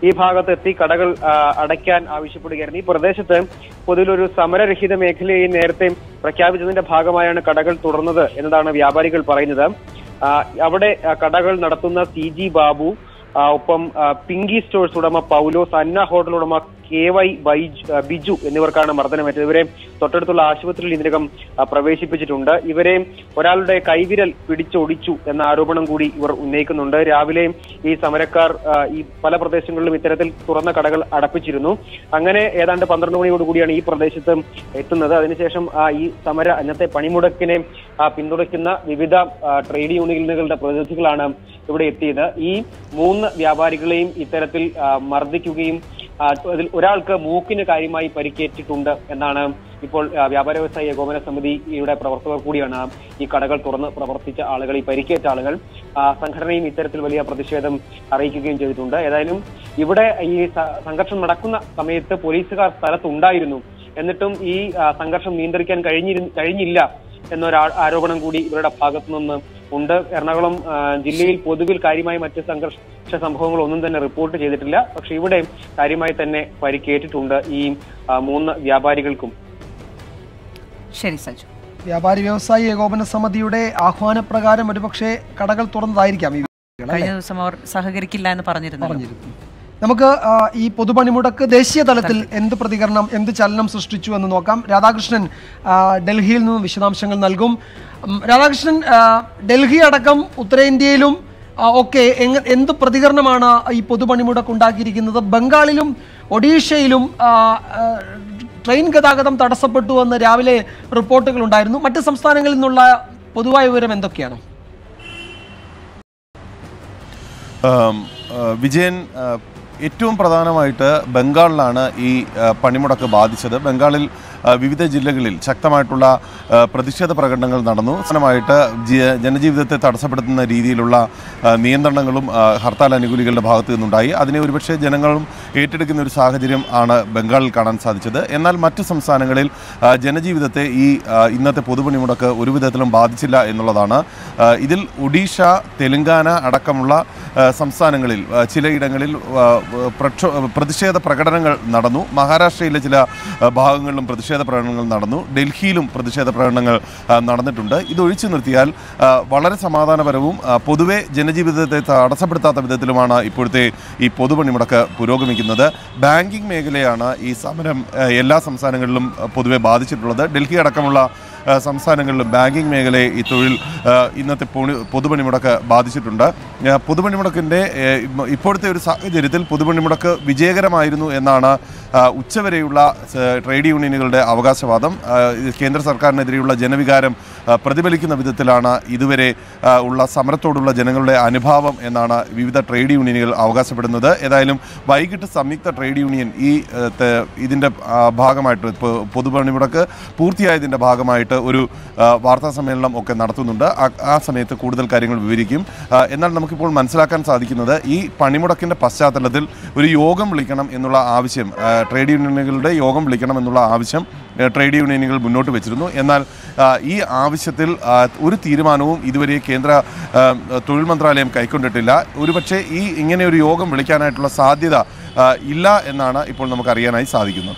ഈ ഭാഗത്ത് എത്തി കടകൾ അടയ്ക്കാൻ ആവശ്യപ്പെടുകയായിരുന്നു. ഈ പ്രദേശത്ത് പൊതുവിലൊരു സമരരഹിത മേഖലയെ നേരത്തെ പ്രഖ്യാപിച്ചതിന്റെ ഭാഗമായാണ് കടകൾ തുറന്നത് എന്നതാണ് വ്യാപാരികൾ പറയുന്നത്. അവിടെ കടകൾ നടത്തുന്ന സി ജി ബാബു, ഒപ്പം പിങ്കി സ്റ്റോഴ്സ് ഉടമ പൗലോസ്, അന്ന ഹോട്ടൽ ഉടമ കെ വൈ ബിജു എന്നിവർക്കാണ് മർദ്ദനമേറ്റത്. ഇവരെ തൊട്ടടുത്തുള്ള ആശുപത്രിയിൽ ഇതിനകം പ്രവേശിപ്പിച്ചിട്ടുണ്ട്. ഇവരെ ഒരാളുടെ കൈവിരൽ പിടിച്ചൊടിച്ചു എന്ന ആരോപണം കൂടി ഇവർ ഉന്നയിക്കുന്നുണ്ട്. രാവിലെ ഈ സമരക്കാർ ഈ പല പ്രദേശങ്ങളിലും ഇത്തരത്തിൽ തുറന്ന കടകൾ അടപ്പിച്ചിരുന്നു. അങ്ങനെ ഏതാണ്ട് പന്ത്രണ്ട് മണിയോടുകൂടിയാണ് ഈ പ്രദേശത്ത് എത്തുന്നത്. അതിനുശേഷം ഈ സമര അന്നത്തെ പണിമുടക്കിനെ പിന്തുണയ്ക്കുന്ന വിവിധ ട്രേഡ് യൂണിയനുകളുടെ പ്രതിനിധികളാണ് ഇവിടെ എത്തിയത്. ഈ മൂന്ന് വ്യാപാരികളെയും ഇത്തരത്തിൽ മർദ്ദിക്കുകയും അതിൽ ഒരാൾക്ക് മൂക്കിന് കാര്യമായി പരിക്കേറ്റിട്ടുണ്ട് എന്നാണ് ഇപ്പോൾ വ്യാപാര വ്യവസായ ഏകോപന സമിതിയുടെ പ്രവർത്തകർ കൂടിയാണ് ഈ കടകൾ തുറന്ന് പ്രവർത്തിച്ച ആളുകൾ, ഈ പരിക്കേറ്റ ആളുകൾ. സംഘടനയും ഇത്തരത്തിൽ വലിയ പ്രതിഷേധം അറിയിക്കുകയും ചെയ്തിട്ടുണ്ട്. ഏതായാലും ഇവിടെ ഈ സംഘർഷം നടക്കുന്ന സമയത്ത് പോലീസുകാർ സ്ഥലത്തുണ്ടായിരുന്നു. എന്നിട്ടും ഈ സംഘർഷം നിയന്ത്രിക്കാൻ കഴിഞ്ഞിരു കഴിഞ്ഞില്ല എന്നൊരു ആരോപണം കൂടി ഇവരുടെ ഭാഗത്തു നിന്ന് ഉണ്ട്. എറണാകുളം ജില്ലയിൽ പൊതുവിൽ കാര്യമായി മറ്റ് സംഘർഷ സംഭവങ്ങൾ ഒന്നും തന്നെ റിപ്പോർട്ട് ചെയ്തിട്ടില്ല. പക്ഷെ ഇവിടെ കാര്യമായി തന്നെ പരിക്കേറ്റിട്ടുണ്ട് ഈ മൂന്ന് വ്യാപാരികൾക്കും. ശരി സജു. വ്യാപാരി വ്യവസായി ഏകോപന സമിതിയുടെ ആഹ്വാനപ്രകാരം ഒരുപക്ഷെ കടകൾ തുറന്നതായിരിക്കാം. കഴിഞ്ഞ ദിവസം അവർ സഹകരിക്കില്ല എന്ന് പറഞ്ഞിരുന്നു. നമുക്ക് ഈ പൊതുപണിമുടക്ക് ദേശീയ തലത്തിൽ എന്ത് പ്രതികരണം, എന്ത് ചലനം സൃഷ്ടിച്ചു എന്ന് നോക്കാം. രാധാകൃഷ്ണൻ ഡൽഹിയിൽ നിന്നും വിശദാംശങ്ങൾ നൽകും. രാധാകൃഷ്ണൻ, ഡൽഹി അടക്കം ഉത്തരേന്ത്യയിലും ഒക്കെ എന്ത് പ്രതികരണമാണ് ഈ പൊതുപണിമുടക്ക് ഉണ്ടാക്കിയിരിക്കുന്നത്? ബംഗാളിലും ഒഡീഷയിലും ട്രെയിൻ ഗതാഗതം തടസ്സപ്പെട്ടു എന്ന് രാവിലെ റിപ്പോർട്ടുകൾ ഉണ്ടായിരുന്നു. മറ്റ് സംസ്ഥാനങ്ങളിൽ നിന്നുള്ള പൊതുവായ വിവരം എന്തൊക്കെയാണ്? വിജയൻ, ഏറ്റവും പ്രധാനമായിട്ട് ബംഗാളിലാണ് ഈ പണിമുടക്ക് ബാധിച്ചത്. ബംഗാളിൽ വിവിധ ജില്ലകളിൽ ശക്തമായിട്ടുള്ള പ്രതിഷേധ പ്രകടനങ്ങൾ നടന്നു. അവസാനമായിട്ട് ജനജീവിതത്തെ തടസ്സപ്പെടുത്തുന്ന രീതിയിലുള്ള നിയന്ത്രണങ്ങളും ഹർത്താൽ അനുകൂലികളുടെ ഭാഗത്തു നിന്നുണ്ടായി. അതിനെ ഒരുപക്ഷെ ജനങ്ങളും ഏറ്റെടുക്കുന്ന ഒരു സാഹചര്യം ആണ് ബംഗാളിൽ കാണാൻ സാധിച്ചത്. എന്നാൽ മറ്റ് സംസ്ഥാനങ്ങളിൽ ജനജീവിതത്തെ ഈ ഇന്നത്തെ പൊതുപണിമുടക്ക് ഒരു വിധത്തിലും ബാധിച്ചില്ല എന്നുള്ളതാണ്. ഇതിൽ ഒഡീഷ, തെലങ്കാന അടക്കമുള്ള സംസ്ഥാനങ്ങളിൽ ചിലയിടങ്ങളിൽ പ്രക്ഷോ പ്രതിഷേധ പ്രകടനങ്ങൾ നടന്നു. മഹാരാഷ്ട്രയിലെ ചില ഭാഗങ്ങളിലും പ്രതിഷേധ പ്രകടനങ്ങൾ നടന്നു. ഡൽഹിയിലും പ്രതിഷേധ പ്രകടനങ്ങൾ നടന്നിട്ടുണ്ട്. ഇതൊഴിച്ചു നിർത്തിയാൽ വളരെ സമാധാനപരവും പൊതുവെ ജനജീവിതത്തെ തടസ്സപ്പെടുത്താത്ത വിധത്തിലുമാണ് ഇപ്പോഴത്തെ ഈ പൊതുപണിമുടക്ക് പുരോഗമിക്കുന്നത്. ബാങ്കിംഗ് മേഖലയാണ് ഈ സമരം എല്ലാ സംസ്ഥാനങ്ങളിലും പൊതുവെ ബാധിച്ചിട്ടുള്ളത്. ഡൽഹി അടക്കമുള്ള സംസ്ഥാനങ്ങളിലും ബാങ്കിംഗ് മേഖലയെ ഈ തൊഴിൽ ഇന്നത്തെ പൊതുപണിമുടക്ക് ബാധിച്ചിട്ടുണ്ട്. പൊതുപണിമുടക്കിൻ്റെ ഇപ്പോഴത്തെ ഒരു സാഹചര്യത്തിൽ പൊതുപണിമുടക്ക് വിജയകരമായിരുന്നു എന്നാണ് ഉച്ചവരെയുള്ള ട്രേഡ് യൂണിയനുകളുടെ അവകാശവാദം. കേന്ദ്ര സർക്കാരിനെതിരെയുള്ള ജനവികാരം പ്രതിഫലിക്കുന്ന വിധത്തിലാണ് ഇതുവരെ ഉള്ള സമരത്തോടുള്ള ജനങ്ങളുടെ അനുഭാവം എന്നാണ് വിവിധ ട്രേഡ് യൂണിയനുകൾ അവകാശപ്പെടുന്നത്. ഏതായാലും വൈകിട്ട് സംയുക്ത ട്രേഡ് യൂണിയൻ ഈ ഇതിൻ്റെ ഭാഗമായിട്ട് പൊതുപണിമുടക്ക് പൂർത്തിയായതിൻ്റെ ഭാഗമായിട്ട് ഒരു വാർത്താ സമ്മേളനം ഒക്കെ നടത്തുന്നുണ്ട്. ആ സമയത്ത് കൂടുതൽ കാര്യങ്ങൾ വിവരിക്കും. എന്നാൽ നമുക്കിപ്പോൾ മനസ്സിലാക്കാൻ സാധിക്കുന്നത് ഈ പണിമുടക്കിൻ്റെ പശ്ചാത്തലത്തിൽ ഒരു യോഗം വിളിക്കണം എന്നുള്ള ആവശ്യം, ട്രേഡ് യൂണിയനുകളുടെ യോഗം വിളിക്കണം എന്നുള്ള ആവശ്യം ട്രേഡ് യൂണിയനുകൾ മുന്നോട്ട് വെച്ചിരുന്നു. എന്നാൽ ഈ ആവശ്യത്തിൽ ഒരു തീരുമാനവും ഇതുവരെ കേന്ദ്ര തൊഴിൽ മന്ത്രാലയം കൈക്കൊണ്ടിട്ടില്ല. ഒരുപക്ഷെ ഈ ഇങ്ങനെ ഒരു യോഗം വിളിക്കാനായിട്ടുള്ള സാധ്യത ഇല്ല എന്നാണ് ഇപ്പോൾ നമുക്കറിയാനായി സാധിക്കുന്നത്.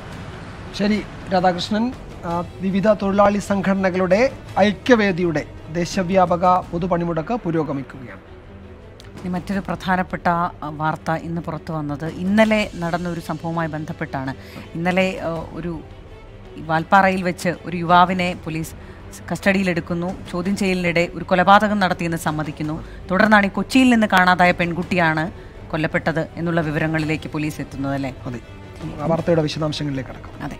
ശരി രാധാകൃഷ്ണൻ, വിവിധ തൊഴിലാളി സംഘടനകളുടെ ഐക്യവേദിയുടെ ദേശവ്യാപക പൊതുപണിമുടക്ക് പുരോഗമിക്കുകയാണ്. ഇനി മറ്റൊരു പ്രധാനപ്പെട്ട വാർത്ത ഇന്ന് പുറത്തു വന്നത് ഇന്നലെ നടന്ന ഒരു സംഭവവുമായി ബന്ധപ്പെട്ടാണ്. ഇന്നലെ ഒരു വാൽപ്പാറയിൽ വെച്ച് ഒരു യുവാവിനെ പോലീസ് കസ്റ്റഡിയിലെടുക്കുന്നു. ചോദ്യം ചെയ്യലിനിടെ ഒരു കൊലപാതകം നടത്തിയെന്ന് സമ്മതിക്കുന്നു. തുടർന്നാണ് ഈ കൊച്ചിയിൽ നിന്ന് കാണാതായ പെൺകുട്ടിയാണ് കൊല്ലപ്പെട്ടത് എന്നുള്ള വിവരങ്ങളിലേക്ക് പോലീസ് എത്തുന്നത് അല്ലേ? അതെ, വാർത്തയുടെ വിശദാംശങ്ങളിലേക്ക് കടക്കാം. അതെ,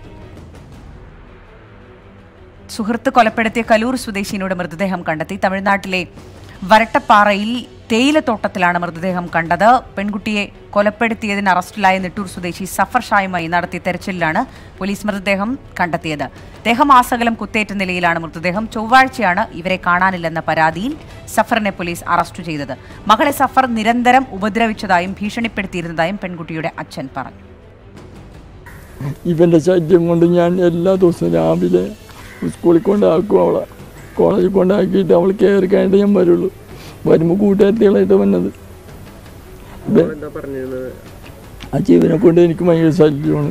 സുഹൃത്ത് കൊലപ്പെടുത്തിയ കലൂർ സ്വദേശിനിയുടെ മൃതദേഹം കണ്ടെത്തി. തമിഴ്നാട്ടിലെ വരട്ടപ്പാറയിൽ തേയിലത്തോട്ടത്തിലാണ് മൃതദേഹം കണ്ടത്. പെൺകുട്ടിയെ കൊലപ്പെടുത്തിയതിന് അറസ്റ്റിലായ നെട്ടൂർ സ്വദേശി സഫർ ഷായുമായി നടത്തിയ തെരച്ചിലിലാണ് പോലീസ് മൃതദേഹം കണ്ടെത്തിയത്. ദേഹമാസകലം കുത്തേറ്റ നിലയിലാണ് മൃതദേഹം. ചൊവ്വാഴ്ചയാണ് ഇവരെ കാണാനില്ലെന്ന പരാതിയിൽ സഫറിനെ പോലീസ് അറസ്റ്റ് ചെയ്തത്. മകളെ സഫർ നിരന്തരം ഉപദ്രവിച്ചതായും ഭീഷണിപ്പെടുത്തിയിരുന്നതായും പെൺകുട്ടിയുടെ അച്ഛൻ പറഞ്ഞു. ഇവന്റെ ശല്യം കൊണ്ട് ഞാൻ എല്ലാ ദിവസവും രാവിലെ സ്കൂളിൽ കൊണ്ടാക്കും, അവളെ കോളേജിൽ കൊണ്ടാക്കിയിട്ട് അവൾ കയറി കഴിഞ്ഞിട്ട് ഞാൻ വരുള്ളൂ. വരുമ്പോൾ കൂട്ടുകാരികളായിട്ട് വന്നത്. അച്ഛ ഇവനെ കൊണ്ട് എനിക്ക് ഭയങ്കര ശല്യമാണ്.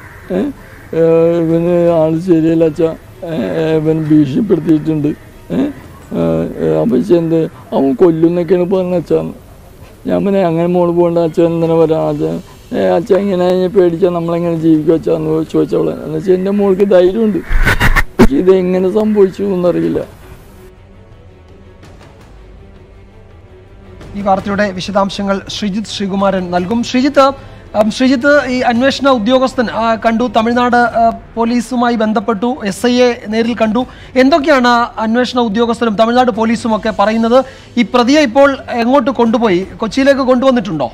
ഇവന് ആൾ ശരിയല്ല അച്ഛ, ഇവൻ ഭീഷണിപ്പെടുത്തിയിട്ടുണ്ട്. അപ്പം എന്ത് അവൻ കൊല്ലുന്നൊക്കെയാണ് പറഞ്ഞ അച്ഛന്ന്. ഞാൻ പിന്നെ അങ്ങനെ മോള് പോകേണ്ട അച്ഛൻ എന്തിനാ പറയാം അച്ഛൻ അച്ഛൻ ഇങ്ങനെ പേടിച്ചാൽ നമ്മളെങ്ങനെ ജീവിക്കും അച്ഛന്ന് ചോദിച്ചവളെ. എന്ന് വെച്ചാൽ എൻ്റെ മോൾക്ക് ധൈര്യമുണ്ട്. പക്ഷെ ഇതെങ്ങനെ സംഭവിച്ചു എന്നറിയില്ല. ഈ വാർത്തയുടെ വിശദാംശങ്ങൾ ശ്രീജിത്ത് ശ്രീകുമാരൻ നൽകും. ശ്രീജിത്ത് ശ്രീജിത്ത് ഈ അന്വേഷണ ഉദ്യോഗസ്ഥൻ കണ്ടു, തമിഴ്നാട് പോലീസുമായി ബന്ധപ്പെട്ടു, എസ് ഐ എ നേരിൽ കണ്ടു. എന്തൊക്കെയാണ് അന്വേഷണ ഉദ്യോഗസ്ഥരും തമിഴ്നാട് പോലീസും ഒക്കെ പറയുന്നത്? ഈ പ്രതിയെ ഇപ്പോൾ എങ്ങോട്ട് കൊണ്ടുപോയി? കൊച്ചിയിലേക്ക് കൊണ്ടുവന്നിട്ടുണ്ടോ?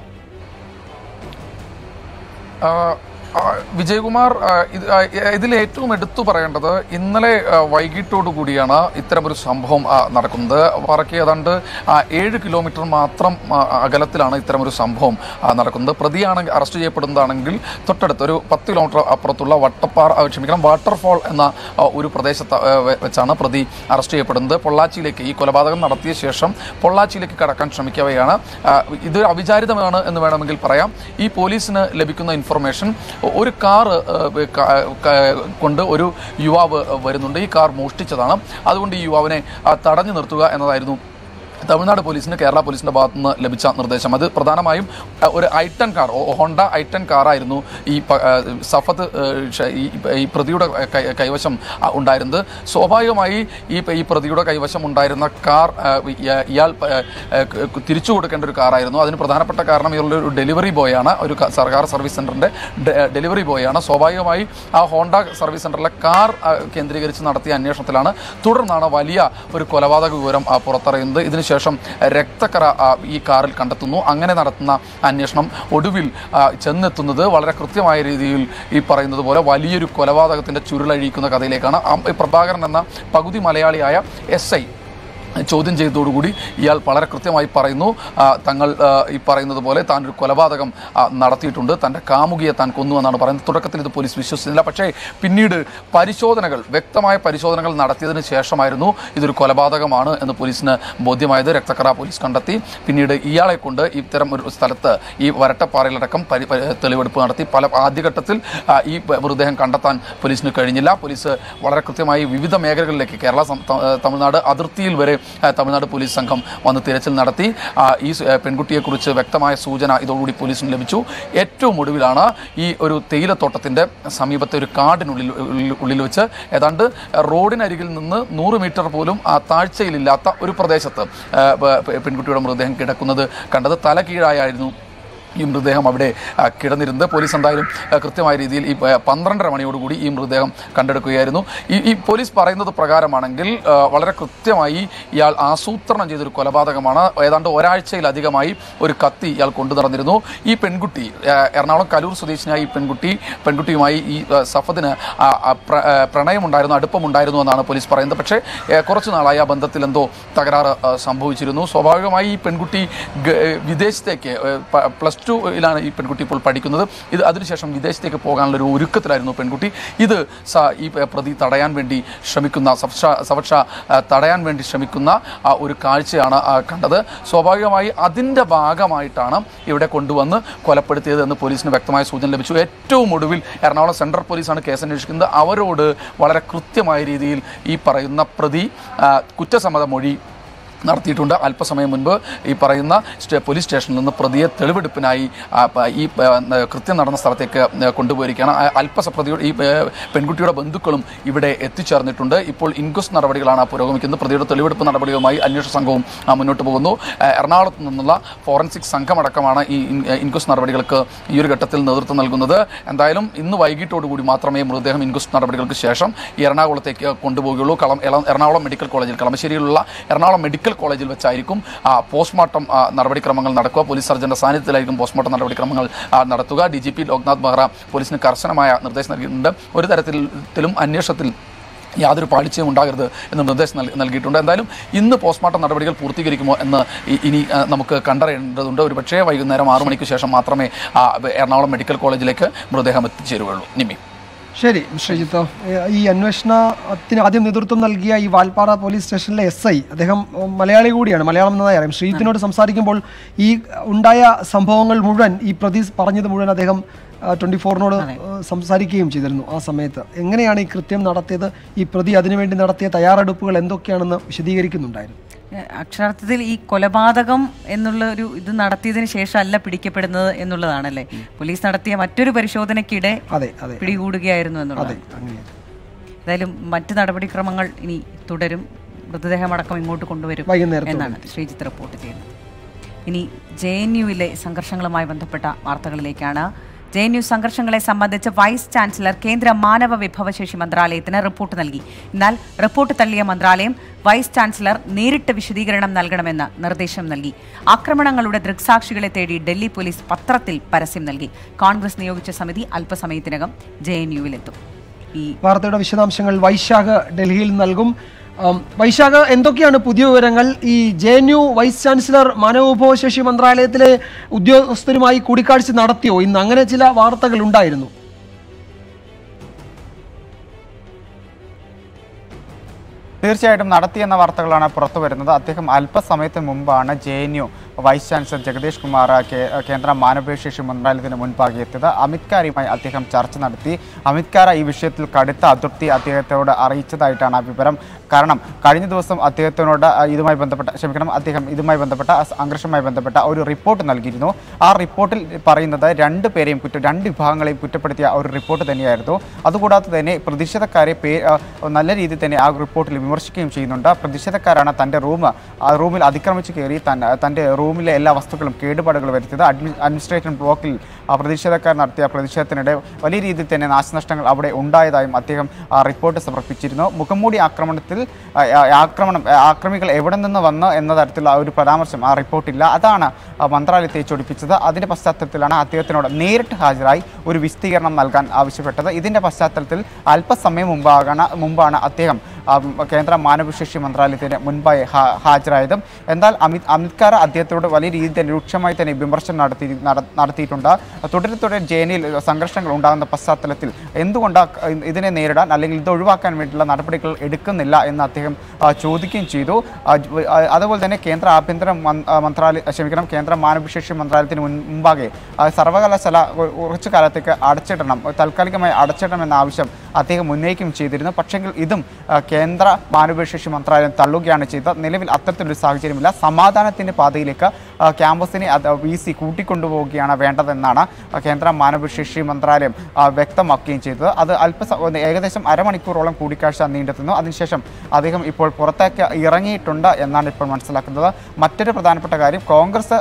വിജയകുമാർ, ഇതിൽ ഏറ്റവും എടുത്തു പറയേണ്ടത് ഇന്നലെ വൈകിട്ടോടു കൂടിയാണ് ഇത്തരമൊരു സംഭവം നടക്കുന്നത്. പറക്കി ഏതാണ്ട് ഏഴ് കിലോമീറ്റർ മാത്രം അകലത്തിലാണ് ഇത്തരമൊരു സംഭവം നടക്കുന്നത്. പ്രതിയാണെങ്കിൽ അറസ്റ്റ് ചെയ്യപ്പെടുന്നതാണെങ്കിൽ തൊട്ടടുത്ത് ഒരു പത്ത് കിലോമീറ്റർ അപ്പുറത്തുള്ള വട്ടപ്പാറ ക്ഷമിക്കണം വാട്ടർഫോൾ എന്ന ഒരു പ്രദേശത്ത് വെച്ചാണ് പ്രതി അറസ്റ്റ് ചെയ്യപ്പെടുന്നത്. പൊള്ളാച്ചിയിലേക്ക് ഈ കൊലപാതകം നടത്തിയ ശേഷം പൊള്ളാച്ചിയിലേക്ക് കടക്കാൻ ശ്രമിക്കവെയാണ്. ഇത് അവിചാരിതമാണ് എന്ന് വേണമെങ്കിൽ പറയാം. ഈ പോലീസിന് ലഭിക്കുന്ന ഇൻഫർമേഷൻ ഒരു കാറ് കൊണ്ട് ഒരു യുവാവ് വരുന്നുണ്ട്, ഈ കാർ മോഷ്ടിച്ചതാണ്, അതുകൊണ്ട് ഈ യുവാവിനെ തടഞ്ഞു നിർത്തുക എന്നതായിരുന്നു തമിഴ്നാട് പോലീസിന് കേരള പോലീസിന്റെ ഭാഗത്തു നിന്ന് ലഭിച്ച നിർദ്ദേശം. അത് പ്രധാനമായും ഒരു ഐറ്റൻ കാർ, ഹോണ്ട ഐറ്റൻ കാറായിരുന്നു ഈ സഫത്ത് ഈ പ്രതിയുടെ കൈവശം ഉണ്ടായിരുന്നത്. സ്വാഭാവികമായി ഈ ഈ പ്രതിയുടെ കൈവശം ഉണ്ടായിരുന്ന കാർ ഇയാൾ തിരിച്ചു കൊടുക്കേണ്ട ഒരു കാറായിരുന്നു. അതിന് പ്രധാനപ്പെട്ട കാരണം ഇയാളുടെ ഒരു ഡെലിവറി ബോയാണ്, ഒരു സർക്കാർ സർവീസ് സെന്ററിന്റെ ഡെലിവറി ബോയാണ്. സ്വാഭാവികമായി ആ ഹോണ്ട സർവീസ് സെന്ററിലെ കാർ കേന്ദ്രീകരിച്ച് നടത്തിയ അന്വേഷണത്തിലാണ് തുടർന്നാണ് വലിയ ഒരു കൊലപാതക വിവരം പുറത്തറിയുന്നത്. ഇതിന് ശേഷം രക്തക്കറ ഈ കാറിൽ കണ്ടെത്തുന്നു. അങ്ങനെ നടത്തുന്ന അന്വേഷണം ഒടുവിൽ ചെന്നെത്തുന്നത് വളരെ കൃത്യമായ രീതിയിൽ ഈ പറയുന്നത് പോലെ വലിയൊരു കൊലപാതകത്തിന്റെ ചുരുളഴിക്കുന്ന കഥയിലേക്കാണ്. പ്രഭാകരൻ എന്ന പകുതി മലയാളിയായ എസ് ഐ ചോദ്യം ചെയ്തതോടുകൂടി ഇയാൾ വളരെ കൃത്യമായി പറയുന്നു, തങ്ങൾ ഈ പറയുന്നത് പോലെ താൻ ഒരു കൊലപാതകം നടത്തിയിട്ടുണ്ട്, തൻ്റെ കാമുകിയെ താൻ കൊന്നു എന്നാണ് പറയുന്നത്. തുടക്കത്തിൽ ഇത് പോലീസ് വിശ്വസിച്ചില്ല. പക്ഷേ പിന്നീട് പരിശോധനകൾ, വ്യക്തമായ പരിശോധനകൾ നടത്തിയതിന് ശേഷമായിരുന്നു ഇതൊരു കൊലപാതകമാണ് എന്ന് പോലീസിന് ബോധ്യമായത്. രക്തക്കറ പോലീസ് കണ്ടെത്തി. പിന്നീട് ഇയാളെ കൊണ്ട് ഇത്തരം ഒരു സ്ഥലത്ത് ഈ വരട്ടപ്പാറയിലടക്കം തെളിവെടുപ്പ് നടത്തി. പല ആദ്യഘട്ടത്തിൽ ഈ മൃതദേഹം കണ്ടെത്താൻ പോലീസിന് കഴിഞ്ഞില്ല. പോലീസ് വളരെ കൃത്യമായി വിവിധ മേഖലകളിലേക്ക് കേരള തമിഴ്നാട് അതിർത്തിയിൽ വരെ തമിഴ്നാട് പോലീസ് സംഘം വന്ന് തിരച്ചിൽ നടത്തി. ഈ പെൺകുട്ടിയെക്കുറിച്ച് വ്യക്തമായ സൂചന ഇതോടുകൂടി പോലീസിന് ലഭിച്ചു. ഏറ്റവും ഒടുവിലാണ് ഈ ഒരു തേയിലത്തോട്ടത്തിൻ്റെ സമീപത്തെ ഒരു കാടിനുള്ളിൽ ഉള്ളിൽ വെച്ച് ഏതാണ്ട് റോഡിനരികിൽ നിന്ന് നൂറ് മീറ്റർ പോലും ആ താഴ്ചയിലില്ലാത്ത ഒരു പ്രദേശത്ത് പെൺകുട്ടിയുടെ മൃതദേഹം കിടക്കുന്നത് കണ്ടത്. തല കീഴായിരുന്നു ഈ മൃതദേഹം അവിടെ കിടന്നിരുന്നത്. പോലീസ് എന്തായാലും കൃത്യമായ രീതിയിൽ ഈ പന്ത്രണ്ടര മണിയോടുകൂടി ഈ മൃതദേഹം കണ്ടെടുക്കുകയായിരുന്നു. ഈ ഈ പോലീസ് പറയുന്നത് പ്രകാരമാണെങ്കിൽ വളരെ കൃത്യമായി ഇയാൾ ആസൂത്രണം ചെയ്തൊരു കൊലപാതകമാണ്. ഏതാണ്ട് ഒരാഴ്ചയിലധികമായി ഒരു കത്തി ഇയാൾ കൊണ്ടു നടന്നിരുന്നു. ഈ പെൺകുട്ടി എറണാകുളം കലൂർ സ്വദേശിനിയായ ഈ പെൺകുട്ടി പെൺകുട്ടിയുമായി ഈ സഫദിന് പ്രണയമുണ്ടായിരുന്നു, അടുപ്പമുണ്ടായിരുന്നു എന്നാണ് പോലീസ് പറയുന്നത്. പക്ഷേ കുറച്ചു നാളായി ആ ബന്ധത്തിൽ എന്തോ തകരാറ് സംഭവിച്ചിരുന്നു. സ്വാഭാവികമായി ഈ പെൺകുട്ടി വിദേശത്തേക്ക് പ്ലസ് ടുയിലാണ് ഈ പെൺകുട്ടി ഇപ്പോൾ പഠിക്കുന്നത്. ഇത് അതിനുശേഷം വിദേശത്തേക്ക് പോകാനുള്ള ഒരു ഒരുക്കത്തിലായിരുന്നു പെൺകുട്ടി. ഇത് ഈ പ്രതി തടയാൻ വേണ്ടി ശ്രമിക്കുന്ന സഫക്ഷ സഫക്ഷ തടയാൻ വേണ്ടി ശ്രമിക്കുന്ന ഒരു കാഴ്ചയാണ് കണ്ടത്. സ്വാഭാവികമായി അതിൻ്റെ ഭാഗമായിട്ടാണ് ഇവിടെ കൊണ്ടുവന്ന് കൊലപ്പെടുത്തിയത് എന്ന് പോലീസിന് വ്യക്തമായ സൂചന ലഭിച്ചു. ഏറ്റവും ഒടുവിൽ എറണാകുളം സെൻട്രൽ പോലീസാണ് കേസ് അന്വേഷിക്കുന്നത്. അവരോട് വളരെ കൃത്യമായ രീതിയിൽ ഈ പറയുന്ന പ്രതി കുറ്റസമ്മത മൊഴി നടത്തിയിട്ടുണ്ട്. അല്പസമയം മുൻപ് ഈ പറയുന്ന പോലീസ് സ്റ്റേഷനിൽ നിന്ന് പ്രതിയെ തെളിവെടുപ്പിനായി ഈ കൃത്യം നടന്ന സ്ഥലത്തേക്ക് കൊണ്ടുപോയിരിക്കുകയാണ്. അല്പസ പ്രതിയുടെ ഈ പെൺകുട്ടിയുടെ ബന്ധുക്കളും ഇവിടെ എത്തിച്ചേർന്നിട്ടുണ്ട്. ഇപ്പോൾ ഇൻക്വസ്റ്റ് നടപടികളാണ് പുരോഗമിക്കുന്നത്. പ്രതിയുടെ തെളിവെടുപ്പ് നടപടികളുമായി അന്വേഷണ സംഘവും മുന്നോട്ട് പോകുന്നു. എറണാകുളത്ത് നിന്നുള്ള ഫോറൻസിക് സംഘമടക്കമാണ് ഈ ഇൻക്വസ്റ്റ് നടപടികൾക്ക് ഈ ഒരു ഘട്ടത്തിൽ നേതൃത്വം നൽകുന്നത്. എന്തായാലും ഇന്ന് വൈകിട്ടോടുകൂടി മാത്രമേ മൃതദേഹം ഇൻക്വസ്റ്റ് നടപടികൾക്ക് ശേഷം ഈ എറണാകുളത്തേക്ക് കൊണ്ടുപോകുകയുള്ളൂ. കളം എറണാകുളം മെഡിക്കൽ കോളേജിൽ കളമശ്ശേരിയിലുള്ള എറണാകുളം മെഡിക്കൽ കോളേജിൽ വെച്ചായിരിക്കും പോസ്റ്റ്മോർട്ടം നടപടിക്രമങ്ങൾ നടക്കുക. പോലീസ് സർജന്റെ സാന്നിധ്യത്തിലായിരിക്കും പോസ്റ്റ്മോർട്ടം നടപടിക്രമങ്ങൾ നടത്തുക. D G P Loknath Behera പോലീസിന് കർശനമായ നിർദ്ദേശം നൽകിയിട്ടുണ്ട്. ഒരു തരത്തിലും അന്വേഷണത്തിൽ യാതൊരു പാളിച്ചയും ഉണ്ടാകരുത് എന്ന് നിർദ്ദേശം നൽകിയിട്ടുണ്ട്. എന്തായാലും ഇന്ന് പോസ്റ്റ്മോർട്ടം നടപടികൾ പൂർത്തീകരിക്കുമോ എന്ന് ഇനി നമുക്ക് കണ്ടറിയേണ്ടതുണ്ട്. ഒരു പക്ഷേ വൈകുന്നേരം ആറു മണിക്ക് ശേഷം മാത്രമേ എറണാകുളം മെഡിക്കൽ കോളേജിലേക്ക് മൃതദേഹം എത്തിച്ചേരുകയുള്ളൂ. നിമി. ശരി ശ്രീജിത്ത്, ഈ അന്വേഷണത്തിന് ആദ്യം നേതൃത്വം നൽകിയ ഈ വാൽപ്പാറ പോലീസ് സ്റ്റേഷനിലെ എസ് ഐ അദ്ദേഹം മലയാളി കൂടിയാണ്, മലയാളം എന്നതായി അറിയാം. ശ്രീജിത്തിനോട് സംസാരിക്കുമ്പോൾ ഈ ഉണ്ടായ സംഭവങ്ങൾ മുഴുവൻ ഈ പ്രതി പറഞ്ഞത് മുഴുവൻ അദ്ദേഹം ട്വന്റി ഫോറിനോട് സംസാരിക്കുകയും ചെയ്തിരുന്നു. ആ സമയത്ത് എങ്ങനെയാണ് ഈ കൃത്യം നടത്തിയത്, ഈ പ്രതി അതിനുവേണ്ടി നടത്തിയ തയ്യാറെടുപ്പുകൾ എന്തൊക്കെയാണെന്ന് വിശദീകരിക്കുന്നുണ്ടായിരുന്നു. അക്ഷരാർത്ഥത്തിൽ ഈ കൊലപാതകം എന്നുള്ള ഒരു ഇത് നടത്തിയതിനു ശേഷം അല്ല പിടിക്കപ്പെടുന്നത് എന്നുള്ളതാണല്ലേ പോലീസ് നടത്തിയ മറ്റൊരു പരിശോധനയ്ക്കിടെ പിടികൂടുകയായിരുന്നു എന്നുള്ളത്. ഏതായാലും മറ്റു നടപടിക്രമങ്ങൾ ഇനി തുടരും, മൃതദേഹമടക്കം ഇങ്ങോട്ട് കൊണ്ടുവരും എന്നാണ് ശ്രീജിത്ത് റിപ്പോർട്ട് ചെയ്യുന്നത്. ഇനി ജെ എൻ യുവിലെ സംഘർഷങ്ങളുമായി ബന്ധപ്പെട്ട വാർത്തകളിലേക്കാണ്. ജെ എൻ യു സംഘർഷങ്ങളെ സംബന്ധിച്ച് വൈസ് ചാൻസലർ കേന്ദ്ര മാനവ വിഭവശേഷി മന്ത്രാലയത്തിന് റിപ്പോർട്ട് നൽകി. എന്നാൽ റിപ്പോർട്ട് തള്ളിയ മന്ത്രാലയം വൈസ് ചാൻസലർ നേരിട്ട് വിശദീകരണം നൽകണമെന്ന് നിർദ്ദേശം നൽകി. ആക്രമണങ്ങളുടെ ദൃക്സാക്ഷികളെ തേടി ഡൽഹി പോലീസ് പത്രത്തിൽ പരസ്യം നൽകി. കോൺഗ്രസ് നിയോഗിച്ച സമിതി അല്പസമയത്തിനകം ജെ എൻ യുവിലെത്തും. ഈ വാർത്തയുടെ വിശദാംശങ്ങൾ വൈശാഖ് ഡൽഹിയിൽ നൽകും. വൈശാഖ്, എന്തൊക്കെയാണ് പുതിയ വിവരങ്ങൾ? ഈ J N U vice chancellor മാനവവിഭവശേഷി മന്ത്രാലയത്തിലെ ഉദ്യോഗസ്ഥരുമായി കൂടിക്കാഴ്ച നടത്തിയോ ഇന്ന്? അങ്ങനെ ചില വാർത്തകൾ ഉണ്ടായിരുന്നു. തീർച്ചയായിട്ടും നടത്തിയെന്ന വാർത്തകളാണ് പുറത്തു വരുന്നത്. അദ്ദേഹം അല്പസമയത്തിന് മുമ്പാണ് J N U vice chancellor Jagadish Kumar കേന്ദ്ര മാനവവിഭവശേഷി മന്ത്രാലയത്തിന് മുൻപാകെ എത്തിയത്. അമിത് ഖാരയുമായി അദ്ദേഹം ചർച്ച നടത്തി. അമിത് ഖാര ഈ വിഷയത്തിൽ കടുത്ത അതൃപ്തി അദ്ദേഹത്തോട് അറിയിച്ചതായിട്ടാണ് വിവരം. കാരണം കഴിഞ്ഞ ദിവസം അദ്ദേഹത്തിനോട് ഇതുമായി ബന്ധപ്പെട്ട ക്ഷമിക്കണം അദ്ദേഹം ഇതുമായി ബന്ധപ്പെട്ട സംഘർഷവുമായി ബന്ധപ്പെട്ട ഒരു റിപ്പോർട്ട് നൽകിയിരുന്നു. ആ റിപ്പോർട്ടിൽ പറയുന്നത് രണ്ട് പേരെയും കുറ്റ രണ്ട് വിഭാഗങ്ങളെയും കുറ്റപ്പെടുത്തിയ ഒരു റിപ്പോർട്ട് തന്നെയായിരുന്നു. അതുകൂടാതെ തന്നെ പ്രതിഷേധക്കാരെ പേ നല്ല രീതിയിൽ തന്നെ ആ റിപ്പോർട്ടിൽ വിമർശിക്കുകയും ചെയ്യുന്നുണ്ട്. പ്രതിഷേധക്കാരാണ് തൻ്റെ റൂം ആ റൂമിൽ അതിക്രമിച്ച് കയറി തൻ്റെ റൂമിലെ എല്ലാ വസ്തുക്കളും കേടുപാടുകൾ വരുത്തിയത്. അഡ്മി അഡ്മിനിസ്ട്രേഷൻ ബ്ലോക്കിൽ പ്രതിഷേധക്കാർ നടത്തിയ പ്രതിഷേധത്തിനിടെ വലിയ രീതിയിൽ തന്നെ നാശനഷ്ടങ്ങൾ അവിടെ ഉണ്ടായതായും അദ്ദേഹം റിപ്പോർട്ട് സമർപ്പിച്ചിരുന്നു. മുഖംമൂടി ആക്രമണത്തിൽ ആക്രമണം ആക്രമികൾ എവിടെ നിന്ന് വന്ന് എന്ന തരത്തിലുള്ള ഒരു പരാമർശം ആ റിപ്പോർട്ടില്ല. അതാണ് മന്ത്രാലയത്തെ ചൊടിപ്പിച്ചത്. അതിൻ്റെ പശ്ചാത്തലത്തിലാണ് അദ്ദേഹത്തിനോട് നേരിട്ട് ഹാജരായി ഒരു വിശദീകരണം നൽകാൻ ആവശ്യപ്പെട്ടത്. ഇതിൻ്റെ പശ്ചാത്തലത്തിൽ അല്പസമയം മുമ്പാണ് മുമ്പാണ് അദ്ദേഹം കേന്ദ്ര മാനവവിഭവശേഷി മന്ത്രാലയത്തിന് മുൻപായി ഹാജരായതും. എന്നാൽ അമിത് അമിത് ഖാര അദ്ദേഹത്തോട് വലിയ രീതിയിൽ തന്നെ രൂക്ഷമായി തന്നെ വിമർശനം നടത്തി നടത്തിയിട്ടുണ്ട്. തുടരെ തുടരെ ജെ എൻ യുയിൽ സംഘർഷങ്ങൾ ഉണ്ടാകുന്ന പശ്ചാത്തലത്തിൽ എന്തുകൊണ്ട് ഇതിനെ നേരിടാൻ അല്ലെങ്കിൽ ഇത് ഒഴിവാക്കാൻ വേണ്ടിയുള്ള നടപടികൾ എടുക്കുന്നില്ല എന്ന് അദ്ദേഹം ചോദിക്കുകയും ചെയ്തു. അതുപോലെ തന്നെ കേന്ദ്ര ആഭ്യന്തര മന്ത്രാലയ ക്ഷമിക്കണം കേന്ദ്ര മാനവവിഭവശേഷി മന്ത്രാലയത്തിന് മുമ്പാകെ സർവകലാശാല കുറച്ചു കാലത്തേക്ക് അടച്ചിടണം, താൽക്കാലികമായി അടച്ചിടണം എന്ന ആവശ്യം അദ്ദേഹം ഉന്നയിക്കുകയും ചെയ്തിരുന്നു. പക്ഷെങ്കിൽ ഇതും കേന്ദ്ര മാനവവിഭവശേഷി മന്ത്രാലയം തള്ളുകയാണ് ചെയ്തത്. നിലവിൽ അത്തരത്തിലൊരു സാഹചര്യമില്ല. സമാധാനത്തിൻ്റെ പാതയിലേക്ക് ക്യാമ്പസിനെ വി സി കൂട്ടിക്കൊണ്ടുപോവുകയാണ് വേണ്ടതെന്നാണ് കേന്ദ്ര മാനവവിഭവശേഷി മന്ത്രാലയം വ്യക്തമാക്കുകയും ചെയ്തത്. അത് അല്പ ഏകദേശം അരമണിക്കൂറോളം കൂടിക്കാഴ്ച നീണ്ടെത്തുന്നു. അതിനുശേഷം അദ്ദേഹം ഇപ്പോൾ പുറത്തേക്ക് ഇറങ്ങിയിട്ടുണ്ട് എന്നാണ് ഇപ്പോൾ മനസ്സിലാക്കുന്നത്. മറ്റൊരു പ്രധാനപ്പെട്ട കാര്യം കോൺഗ്രസ്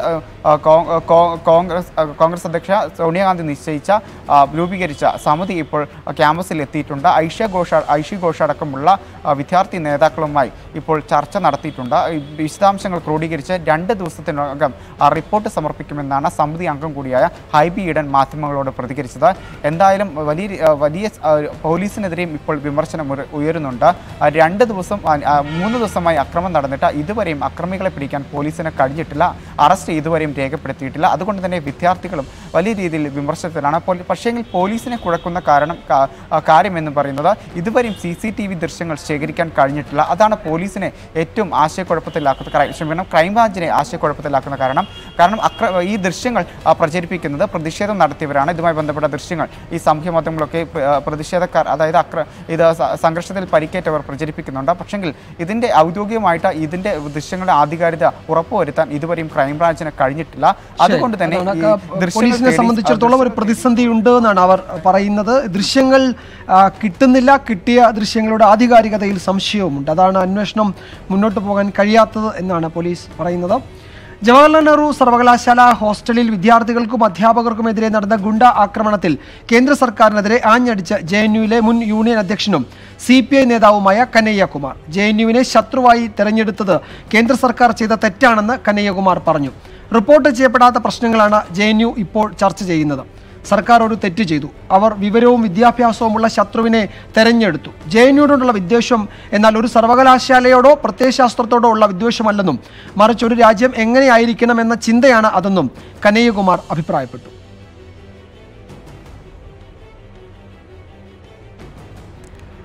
കോൺഗ്രസ് കോൺഗ്രസ് അധ്യക്ഷ സോണിയാഗാന്ധി നിശ്ചയിച്ച രൂപീകരിച്ച സമിതി ഇപ്പോൾ ക്യാമ്പസിൽ എത്തിയിട്ടുണ്ട്. ഐഷ്യ ഘോഷ ഐഷി ഘോഷ് അടക്കമുള്ള വിദ്യാർത്ഥി നേതാക്കളുമായി ഇപ്പോൾ ചർച്ച നടത്തിയിട്ടുണ്ട്. വിശദാംശങ്ങൾ ക്രോഡീകരിച്ച് രണ്ട് ദിവസത്തിനകം റിപ്പോർട്ട് സമർപ്പിക്കുമെന്നാണ് സമിതി അംഗം കൂടിയായ ഹൈബി ഈഡൻ മാധ്യമങ്ങളോട് പ്രതികരിച്ചത്. എന്തായാലും വലിയ വലിയ പോലീസിനെതിരെയും ഇപ്പോൾ വിമർശനം ഉയരുന്നുണ്ട്. രണ്ട് ദിവസം മൂന്ന് ദിവസമായി അക്രമം നടന്നിട്ട് ഇതുവരെയും അക്രമികളെ പിടിക്കാൻ പോലീസിന് കഴിഞ്ഞിട്ടില്ല. അറസ്റ്റ് ഇതുവരെയും രേഖപ്പെടുത്തിയിട്ടില്ല. അതുകൊണ്ട് തന്നെ വിദ്യാർത്ഥികളും വലിയ രീതിയിൽ വിമർശനത്തിലാണ്. പക്ഷേങ്കിൽ പോലീസിനെ കുഴക്കുന്ന കാരണം കാര്യമെന്ന് പറയുന്നത് ഇതുവരെയും സി സി ടി വി ദൃശ്യങ്ങൾ ശേഖരിക്കാൻ കഴിഞ്ഞിട്ടില്ല. അതാണ് പോലീസിനെ ഏറ്റവും ആശയക്കുഴപ്പത്തിലാക്കുന്ന ക്ഷമിക്കണം ക്രൈംബ്രാഞ്ചിനെ ആശയക്കുഴപ്പത്തിലാക്കുന്ന കാരണം. കാരണം അക്ര ഈ ദൃശ്യങ്ങൾ പ്രചരിപ്പിക്കുന്നത് പ്രതിഷേധം നടത്തിയവരാണ്. ഇതുമായി ബന്ധപ്പെട്ട ദൃശ്യങ്ങൾ ഈ സാമൂഹ്യ മാധ്യമങ്ങളൊക്കെ പ്രതിഷേധക്കാർ അതായത് അക്ര ഇത് സംഘർഷത്തിൽ പരിക്കേറ്റവർ പ്രചരിപ്പിക്കുന്നുണ്ട്. പക്ഷെങ്കിൽ ഇതിൻ്റെ ഔദ്യോഗികമായിട്ട് ഇതിൻ്റെ ദൃശ്യങ്ങളുടെ ആധികാരികത ഉറപ്പുവരുത്താൻ ഇതുവരെയും ക്രൈംബ്രാഞ്ചിന് കഴിഞ്ഞിട്ടില്ല. അതുകൊണ്ട് തന്നെ പോലീസിനെ സംബന്ധിച്ചിടത്തോളം ഒരു പ്രതിസന്ധി ഉണ്ട് എന്നാണ് അവർ പറയുന്നത്. ദൃശ്യങ്ങൾ കിട്ടുന്നില്ല, കിട്ടിയ ദൃശ്യങ്ങളുടെ ആധികാരികതയിൽ സംശയവുമുണ്ട്. അതാണ് അന്വേഷണം മുന്നോട്ട് പോകാൻ കഴിയാത്തത് എന്നാണ് പോലീസ് പറയുന്നത്. ജവഹർലാൽ നെഹ്റു സർവകലാശാല ഹോസ്റ്റലിൽ വിദ്യാർത്ഥികൾക്കും അധ്യാപകർക്കുമെതിരെ നടന്ന ഗുണ്ട ആക്രമണത്തിൽ കേന്ദ്ര സർക്കാരിനെതിരെ ആഞ്ഞടിച്ച ജെ എൻ യുവിലെ മുൻ യൂണിയൻ അധ്യക്ഷനും സി പി ഐ നേതാവുമായ കനയ്യകുമാർ ജെ എൻ യുവിനെ ശത്രുവായി തെരഞ്ഞെടുത്തത് കേന്ദ്ര സർക്കാർ ചെയ്ത തെറ്റാണെന്ന് കനയ്യകുമാർ പറഞ്ഞു. റിപ്പോർട്ട് ചെയ്യപ്പെടാത്ത പ്രശ്നങ്ങളാണ് ജെ എൻ യു ഇപ്പോൾ ചർച്ച ചെയ്യുന്നത്. സർക്കാർ ഒരു തെറ്റ് ചെയ്തു. അവർ വിവരവും വിദ്യാഭ്യാസവുമുള്ള ശത്രുവിനെ തെരഞ്ഞെടുത്തു. ജെ എൻ യുയോടുള്ള വിദ്വേഷം എന്നാൽ ഒരു സർവകലാശാലയോടോ പ്രത്യയശാസ്ത്രത്തോടോ ഉള്ള വിദ്വേഷമല്ലെന്നും മറിച്ച് ഒരു രാജ്യം എങ്ങനെയായിരിക്കണം എന്ന ചിന്തയാണ് അതെന്നും കനയ്യകുമാർ അഭിപ്രായപ്പെട്ടു.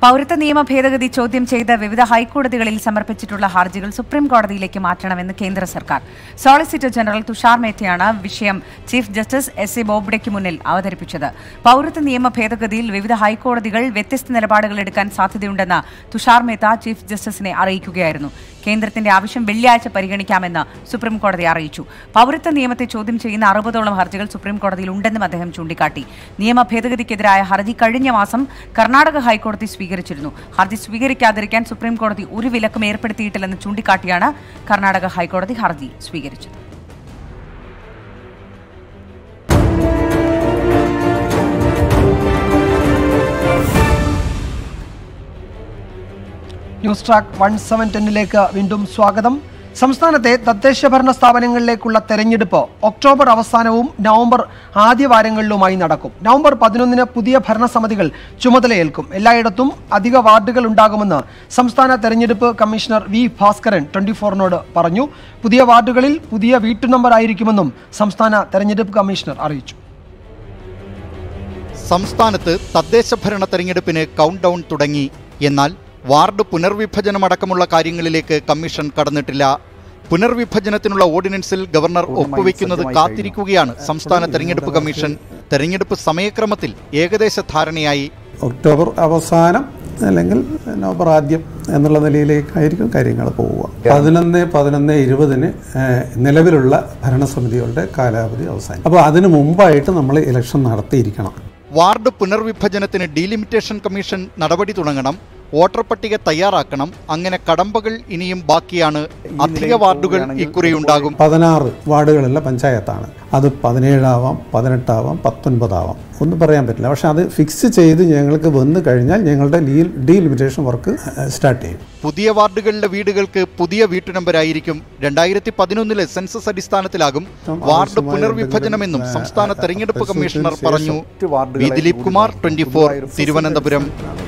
പൗരത്വ നിയമ ഭേദഗതി ചോദ്യം ചെയ്ത് വിവിധ ഹൈക്കോടതികളിൽ സമർപ്പിച്ചിട്ടുള്ള ഹർജികൾ സുപ്രീം കോടതിയിലേക്ക് മാറ്റണമെന്ന് കേന്ദ്ര സർക്കാർ. സോളിസിറ്റർ ജനറൽ തുഷാർ മേത്തയാണ് വിഷയം ചീഫ് ജസ്റ്റിസ് എസ് എ ബോബ്ഡെയ്ക്ക് മുന്നിൽ അവതരിപ്പിച്ചത്. പൗരത്വ നിയമ ഭേദഗതിയിൽ വിവിധ ഹൈക്കോടതികൾ വ്യത്യസ്ത നിലപാടുകൾ എടുക്കാൻ സാധ്യതയുണ്ടെന്ന് തുഷാർ മേത്ത ചീഫ് ജസ്റ്റിസിനെ അറിയിക്കുകയായിരുന്നു. കേന്ദ്രത്തിന്റെ ആവശ്യം വെള്ളിയാഴ്ച പരിഗണിക്കാമെന്ന് സുപ്രീം കോടതി അറിയിച്ചു. പൗരത്വ നിയമത്തെ ചോദ്യം ചെയ്യുന്ന അറുപതോളം ഹർജികൾ സുപ്രീം കോടതിയിൽ ഉണ്ടെന്നും അദ്ദേഹം ചൂണ്ടിക്കാട്ടി. നിയമ ഭേദഗതിക്കെതിരായ ഹർജി കഴിഞ്ഞ മാസം കർണാടക ഹൈക്കോടതി സ്വീകരിച്ചിരുന്നു. ഹർജി സ്വീകരിക്കാതിരിക്കാൻ സുപ്രീം കോടതി ഒരു വിലക്കും ഏർപ്പെടുത്തിയിട്ടില്ലെന്ന് ചൂണ്ടിക്കാട്ടിയാണ് കർണാടക ഹൈക്കോടതി ഹർജി സ്വീകരിച്ചത്. ന്യൂസ് ട്രാക്ക് വൺ സെവൻ ടെന്നിലേക്ക് വീണ്ടും സ്വാഗതം. സംസ്ഥാനത്തെ തദ്ദേശ ഭരണ സ്ഥാപനങ്ങളിലേക്കുള്ള തെരഞ്ഞെടുപ്പ് ഒക്ടോബർ അവസാനവും നവംബർ ആദ്യവാരങ്ങളിലുമായി നടക്കും. നവംബർ പതിനൊന്നിന് പുതിയ ഭരണസമിതികൾ ചുമതലയേൽക്കും. എല്ലായിടത്തും അധിക വാർഡുകൾ ഉണ്ടാകുമെന്ന് സംസ്ഥാന തെരഞ്ഞെടുപ്പ് കമ്മീഷണർ വി ഭാസ്കരൻ ട്വന്റി ഫോറിനോട് പറഞ്ഞു. പുതിയ വാർഡുകളിൽ പുതിയ വീട്ടു നമ്പർ ആയിരിക്കുമെന്നും സംസ്ഥാന തെരഞ്ഞെടുപ്പ് കമ്മീഷണർ അറിയിച്ചു. സംസ്ഥാനത്ത് തദ്ദേശ ഭരണ തെരഞ്ഞെടുപ്പിന് കൗണ്ട് ഡൗൺ തുടങ്ങി. എന്നാൽ വാർഡ് പുനർവിഭജനമടക്കമുള്ള കാര്യങ്ങളിലേക്ക് കമ്മീഷൻ കടന്നിട്ടില്ല. പുനർവിഭജനത്തിനുള്ള ഓർഡിനൻസിൽ ഗവർണർ ഒപ്പുവെക്കുന്നത് കാത്തിരിക്കുകയാണ് സംസ്ഥാന തെരഞ്ഞെടുപ്പ് കമ്മീഷൻ. തെരഞ്ഞെടുപ്പ് സമയക്രമത്തിൽ ഏകദേശ ധാരണയായി. ഒക്ടോബർ അവസാനം അല്ലെങ്കിൽ നവംബർ ആദ്യം എന്നുള്ള നിലയിലേക്കായിരിക്കും കാര്യങ്ങൾ പോവുക. പതിനൊന്ന് പതിനൊന്ന് ഇരുപതിന് നിലവിലുള്ള ഭരണസമിതികളുടെ കാലാവധി അവസാനം. അപ്പോൾ അതിനു മുമ്പായിട്ട് നമ്മൾ ഇലക്ഷൻ നടത്തിയിരിക്കണം. വാർഡ് പുനർവിഭജനത്തിന് ഡീലിമിറ്റേഷൻ കമ്മീഷൻ നടപടി തുടങ്ങണം. വോട്ടർ പട്ടിക തയ്യാറാക്കണം. അങ്ങനെ കടമ്പകൾ ഇനിയും ബാക്കിയാണ്. അധിക വാർഡുകൾ ഇക്കുറിയുണ്ടാകും. പതിനാറ് വാർഡുകളുള്ള പഞ്ചായത്താണ്. അത് പതിനേഴാവാം, പതിനെട്ടാവാം, പത്തൊൻപതാവാം, ഒന്നും പറയാൻ പറ്റില്ല. പക്ഷെ അത് ഫിക്സ് ചെയ്ത് ഞങ്ങൾക്ക് വന്നു കഴിഞ്ഞാൽ ഞങ്ങളുടെ ഡീലിമിറ്റേഷൻ വർക്ക് സ്റ്റാർട്ട് ചെയ്യും. പുതിയ വാർഡുകളിലെ വീടുകൾക്ക് പുതിയ വീട്ടു നമ്പരായിരിക്കും. രണ്ടായിരത്തി പതിനൊന്നിലെ സെൻസസ് അടിസ്ഥാനത്തിലാകും വാർഡ് പുനർവിഭജനമെന്നും സംസ്ഥാന തെരഞ്ഞെടുപ്പ് കമ്മീഷണർ പറഞ്ഞു. V Dileep Kumar, twenty four, Thiruvananthapuram.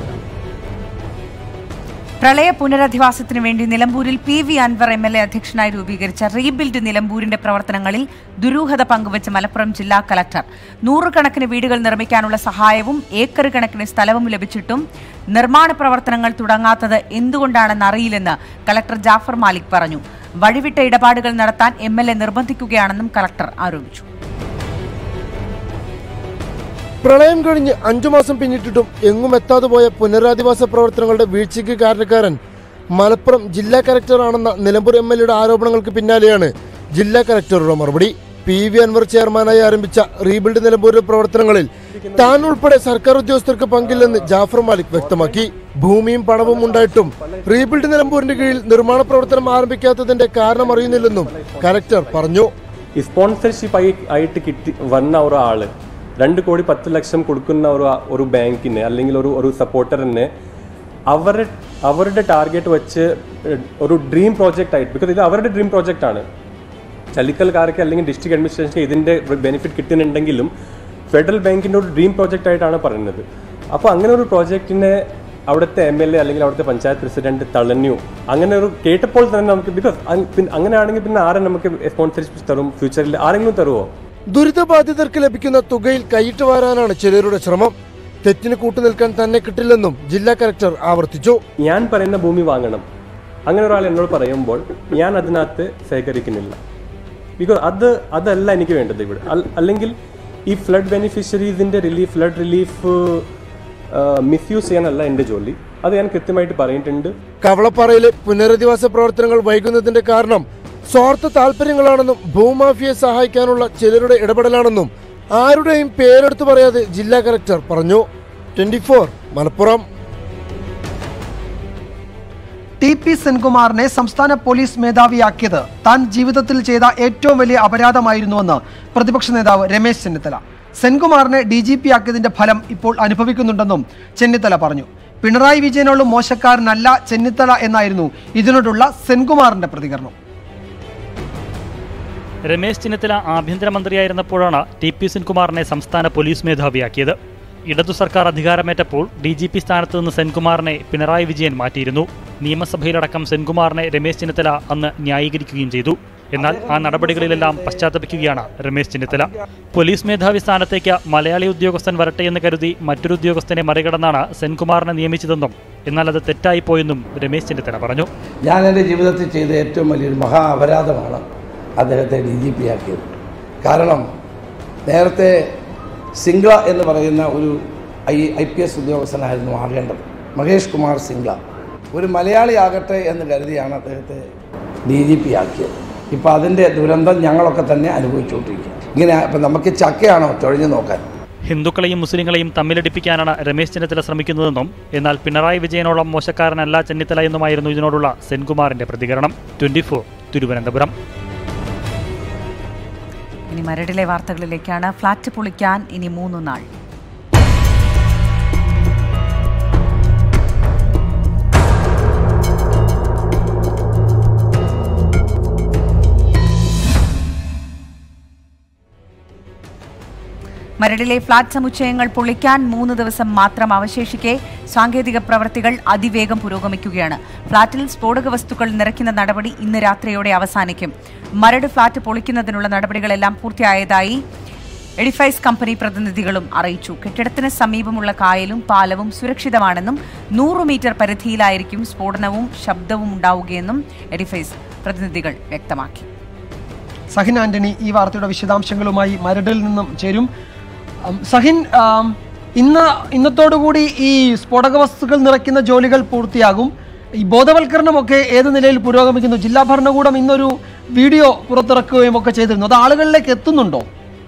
പ്രളയ പുനരധിവാസത്തിനു വേണ്ടി നിലമ്പൂരിൽ P V Anvar M L A അധ്യക്ഷനായി രൂപീകരിച്ച റീബിൽഡ് നിലമ്പൂരിന്റെ പ്രവർത്തനങ്ങളിൽ ദുരൂഹത പങ്കുവച്ച മലപ്പുറം ജില്ലാ കലക്ടർ. നൂറുകണക്കിന് വീടുകൾ നിർമ്മിക്കാനുള്ള സഹായവും ഏക്കർ കണക്കിന് സ്ഥലവും ലഭിച്ചിട്ടും നിർമ്മാണ പ്രവർത്തനങ്ങൾ തുടങ്ങാത്തത് എന്തുകൊണ്ടാണെന്ന് അറിയില്ലെന്ന് കലക്ടർ ജാഫർ മാലിക് പറഞ്ഞു. വഴിവിട്ട ഇടപാടുകൾ നടത്താൻ എം എൽ എ നിർബന്ധിക്കുകയാണെന്നും കലക്ടർ ആരോപിച്ചു. പ്രളയം കഴിഞ്ഞ് അഞ്ചു മാസം പിന്നിട്ടിട്ടും എങ്ങും എത്താതെ പോയ പുനരധിവാസ പ്രവർത്തനങ്ങളുടെ വീഴ്ചയ്ക്ക് കാരണക്കാരൻ മലപ്പുറം ജില്ലാ കലക്ടറാണെന്ന നിലമ്പൂർ എം എൽ എയുടെ ആരോപണങ്ങൾക്ക് പിന്നാലെയാണ് ജില്ലാ കലക്ടറുടെ മറുപടി. പി വി അൻവർ ചെയർമാനായി ആരംഭിച്ച റീബിൽഡ് നിലമ്പൂരിലെ പ്രവർത്തനങ്ങളിൽ താൻ ഉൾപ്പെടെ സർക്കാർ ഉദ്യോഗസ്ഥർക്ക് പങ്കില്ലെന്ന് ജാഫർ മാലിക് വ്യക്തമാക്കി. ഭൂമിയും പണവും ഉണ്ടായിട്ടും റീബിൽഡ് നിലമ്പൂരിന്റെ കീഴിൽ നിർമ്മാണ പ്രവർത്തനം ആരംഭിക്കാത്തതിന്റെ കാരണം അറിയുന്നില്ലെന്നും കലക്ടർ പറഞ്ഞു. സ്പോൺസർഷിപ്പ് ആയിട്ട് കിട്ടി വന്ന ഒരാള് രണ്ട് കോടി പത്ത് ലക്ഷം കൊടുക്കുന്ന ഒരു ഒരു ബാങ്കിന് അല്ലെങ്കിൽ ഒരു ഒരു സപ്പോർട്ടറിന് അവരുടെ അവരുടെ ടാർഗറ്റ് വെച്ച് ഒരു ഡ്രീം പ്രോജക്റ്റ് ആയിട്ട്, ബിക്കോസ് ഇത് അവരുടെ ഡ്രീം പ്രോജക്റ്റ് ആണ്. ചലിക്കൽക്കാർക്ക് അല്ലെങ്കിൽ ഡിസ്ട്രിക്ട് അഡ്മിനിസ്ട്രേഷന് ഇതിൻ്റെ ബെനിഫിറ്റ് കിട്ടുന്നുണ്ടെങ്കിലും ഫെഡറൽ ബാങ്കിൻ്റെ ഒരു ഡ്രീം പ്രോജക്റ്റ് ആയിട്ടാണ് പറയുന്നത്. അപ്പോൾ അങ്ങനെ ഒരു പ്രോജക്റ്റിനെ അവിടുത്തെ എം എൽ എ അല്ലെങ്കിൽ അവിടുത്തെ പഞ്ചായത്ത് പ്രസിഡന്റ് തളഞ്ഞു. അങ്ങനെ ഒരു കേട്ടപ്പോൾ തന്നെ നമുക്ക്, ബിക്കോസ് അങ്ങനെയാണെങ്കിൽ പിന്നെ ആരെ നമുക്ക് സ്പോൺസർഷിപ്പ് തരും? ഫ്യൂച്ചറിൽ ആരെങ്കിലും തരുമോ? ദുരിതബാധിതർക്ക് ലഭിക്കുന്ന തുകയിൽ കൈയിട്ട് വാരാനാണ് ചിലരുടെ ശ്രമം. തെറ്റിന് കൂട്ടുനിൽക്കാൻ തന്നെ കിട്ടില്ലെന്നും ജില്ലാ കലക്ടർ ആവർത്തിച്ചു. ഞാൻ പറയുന്ന ഭൂമി വാങ്ങണം അങ്ങനെ ഒരാൾ എന്നോട് പറയുമ്പോൾ ഞാൻ അതിനകത്ത് സഹകരിക്കുന്നില്ല. ബിക്കോസ് അത് അതല്ല എനിക്ക് വേണ്ടത് ഇവിടെ. അല്ലെങ്കിൽ ഈ ഫ്ലഡ് ബെനിഫിഷ്യറീസിന്റെ റിലീഫ് ഫ്ലഡ് റിലീഫ് മിസ്യൂസ് ചെയ്യാനല്ല എൻ്റെ ജോലി. അത് ഞാൻ കൃത്യമായിട്ട് പറഞ്ഞിട്ടുണ്ട്. കവളപ്പാറയിലെ പുനരധിവാസ പ്രവർത്തനങ്ങൾ വൈകുന്നതിന്റെ കാരണം സ്വാർത്ഥ താല്പര്യങ്ങളാണെന്നും ഭൂമാഫിയെ സഹായിക്കാനുള്ള ചിലരുടെ ഇടപെടലാണെന്നും ആരുടെയും പേരെടുത്തു പറയാതെ ജില്ലാ കലക്ടർ പറഞ്ഞു. Twenty four Malappuram. T P സെൻകുമാറിനെ സംസ്ഥാന പോലീസ് മേധാവിയാക്കിയത് താൻ ജീവിതത്തിൽ ചെയ്ത ഏറ്റവും വലിയ അപരാധമായിരുന്നുവെന്ന് പ്രതിപക്ഷ നേതാവ് രമേശ് ചെന്നിത്തല. സെൻകുമാറിനെ ഡി ജി പി ആക്കിയതിന്റെ ഫലം ഇപ്പോൾ അനുഭവിക്കുന്നുണ്ടെന്നും ചെന്നിത്തല പറഞ്ഞു. പിണറായി വിജയനോടും മോശക്കാരനല്ല ചെന്നിത്തല എന്നായിരുന്നു ഇതിനോടുള്ള സെൻകുമാറിന്റെ പ്രതികരണം. രമേശ് ചെന്നിത്തല ആഭ്യന്തരമന്ത്രിയായിരുന്നപ്പോഴാണ് ടി പി സെൻകുമാറിനെ സംസ്ഥാന പോലീസ് മേധാവിയാക്കിയത്. ഇടതു സർക്കാർ അധികാരമേറ്റപ്പോൾ ഡി ജി പി സ്ഥാനത്ത് നിന്ന് സെൻകുമാറിനെ പിണറായി വിജയൻ മാറ്റിയിരുന്നു. നിയമസഭയിലടക്കം സെൻകുമാറിനെ രമേശ് ചെന്നിത്തല അന്ന് ന്യായീകരിക്കുകയും ചെയ്തു. എന്നാൽ ആ നടപടികളിലെല്ലാം പശ്ചാത്തപിക്കുകയാണ് രമേശ് ചെന്നിത്തല. പോലീസ് മേധാവി സ്ഥാനത്തേക്ക് മലയാളി ഉദ്യോഗസ്ഥൻ വരട്ടെ എന്ന് കരുതി മറ്റൊരു ഉദ്യോഗസ്ഥനെ മറികടന്നാണ് സെൻകുമാറിനെ നിയമിച്ചതെന്നും എന്നാൽ അത് തെറ്റായിപ്പോയെന്നും രമേശ് ചെന്നിത്തല പറഞ്ഞു. ഞാൻ എൻ്റെ ജീവിതത്തിൽ ചെയ്ത ഏറ്റവും വലിയൊരു മഹാ അപരാധമാണ് അദ്ദേഹത്തെ ഡി ജി പി ആക്കിയത്. കാരണം നേരത്തെ സിംഗ്ല എന്ന് പറയുന്ന ഒരു ഐ ഐ പി എസ് ഉദ്യോഗസ്ഥനായിരുന്നു ആകേണ്ടത്, മഹേഷ് കുമാർ സിംഗ്ല. ഒരു മലയാളി ആകട്ടെ എന്ന് കരുതിയാണ് അദ്ദേഹത്തെ ഡി ജി പി ആക്കിയത്. ഇപ്പോൾ അതിൻ്റെ ദുരന്തം ഞങ്ങളൊക്കെ തന്നെ അനുഭവിച്ചുകൊണ്ടിരിക്കുക. ഇങ്ങനെ ഇപ്പം നമുക്ക് ചക്കയാണോ ചൊഴിഞ്ഞു നോക്കാൻ? ഹിന്ദുക്കളെയും മുസ്ലിങ്ങളെയും തമ്മിലടിപ്പിക്കാനാണ് രമേശ് ചെന്നിത്തല ശ്രമിക്കുന്നതെന്നും എന്നാൽ പിണറായി വിജയനോളം മോശക്കാരനല്ല ചെന്നിത്തല എന്നുമായിരുന്നു ഇതിനോടുള്ള സെൻകുമാറിന്റെ പ്രതികരണം. Twenty four Thiruvananthapuram. ഇനി മരടിലെ വാർത്തകളിലേക്കാണ്. ഫ്ളാറ്റ് പൊളിക്കാൻ ഇനി മൂന്ന് നാൾ. മരടിലെ ഫ്ളാറ്റ് സമുച്ചയങ്ങൾ പൊളിക്കാൻ മൂന്ന് ദിവസം മാത്രം അവശേഷിക്കെ സാങ്കേതിക പ്രവൃത്തികൾ അതിവേഗം പുരോഗമിക്കുകയാണ്. ഫ്ളാറ്റിൽ സ്ഫോടക വസ്തുക്കൾ നിറയ്ക്കുന്ന നടപടി ഇന്ന് രാത്രിയോടെ അവസാനിക്കും. മരട് ഫ്ളാറ്റ് പൊളിക്കുന്നതിനുള്ള നടപടികളെല്ലാം പൂർത്തിയായതായി എഡിഫൈസ് കമ്പനി പ്രതിനിധികളും അറിയിച്ചു. കെട്ടിടത്തിന് സമീപമുള്ള കായലും പാലവും സുരക്ഷിതമാണെന്നും നൂറ് മീറ്റർ പരിധിയിലായിരിക്കും സ്ഫോടനവും ശബ്ദവും ഉണ്ടാവുകയെന്നും എഡിഫൈസ് പ്രതിനിധികൾ വ്യക്തമാക്കി. സഹിൻ ആന്റണി ഈ വാർത്തയുടെ വിശദാംശങ്ങളുമായി മരടിൽ നിന്നും ചേരും. സഹിൻ, ഇന്ന് ഇന്നത്തോടുകൂടി ഈ സ്ഫോടക വസ്തുക്കൾ നിറയ്ക്കുന്ന ജോലികൾ പൂർത്തിയാകും. ഈ ബോധവൽക്കരണമൊക്കെ ഏത് നിലയിൽ പുരോഗമിക്കുന്നു? ജില്ലാ ഭരണകൂടം ഇന്നൊരു വീഡിയോ പുറത്തിറക്കുകയും ഒക്കെ ചെയ്തിരുന്നു. അത് ആളുകളിലേക്ക് എത്തുന്നുണ്ടോ?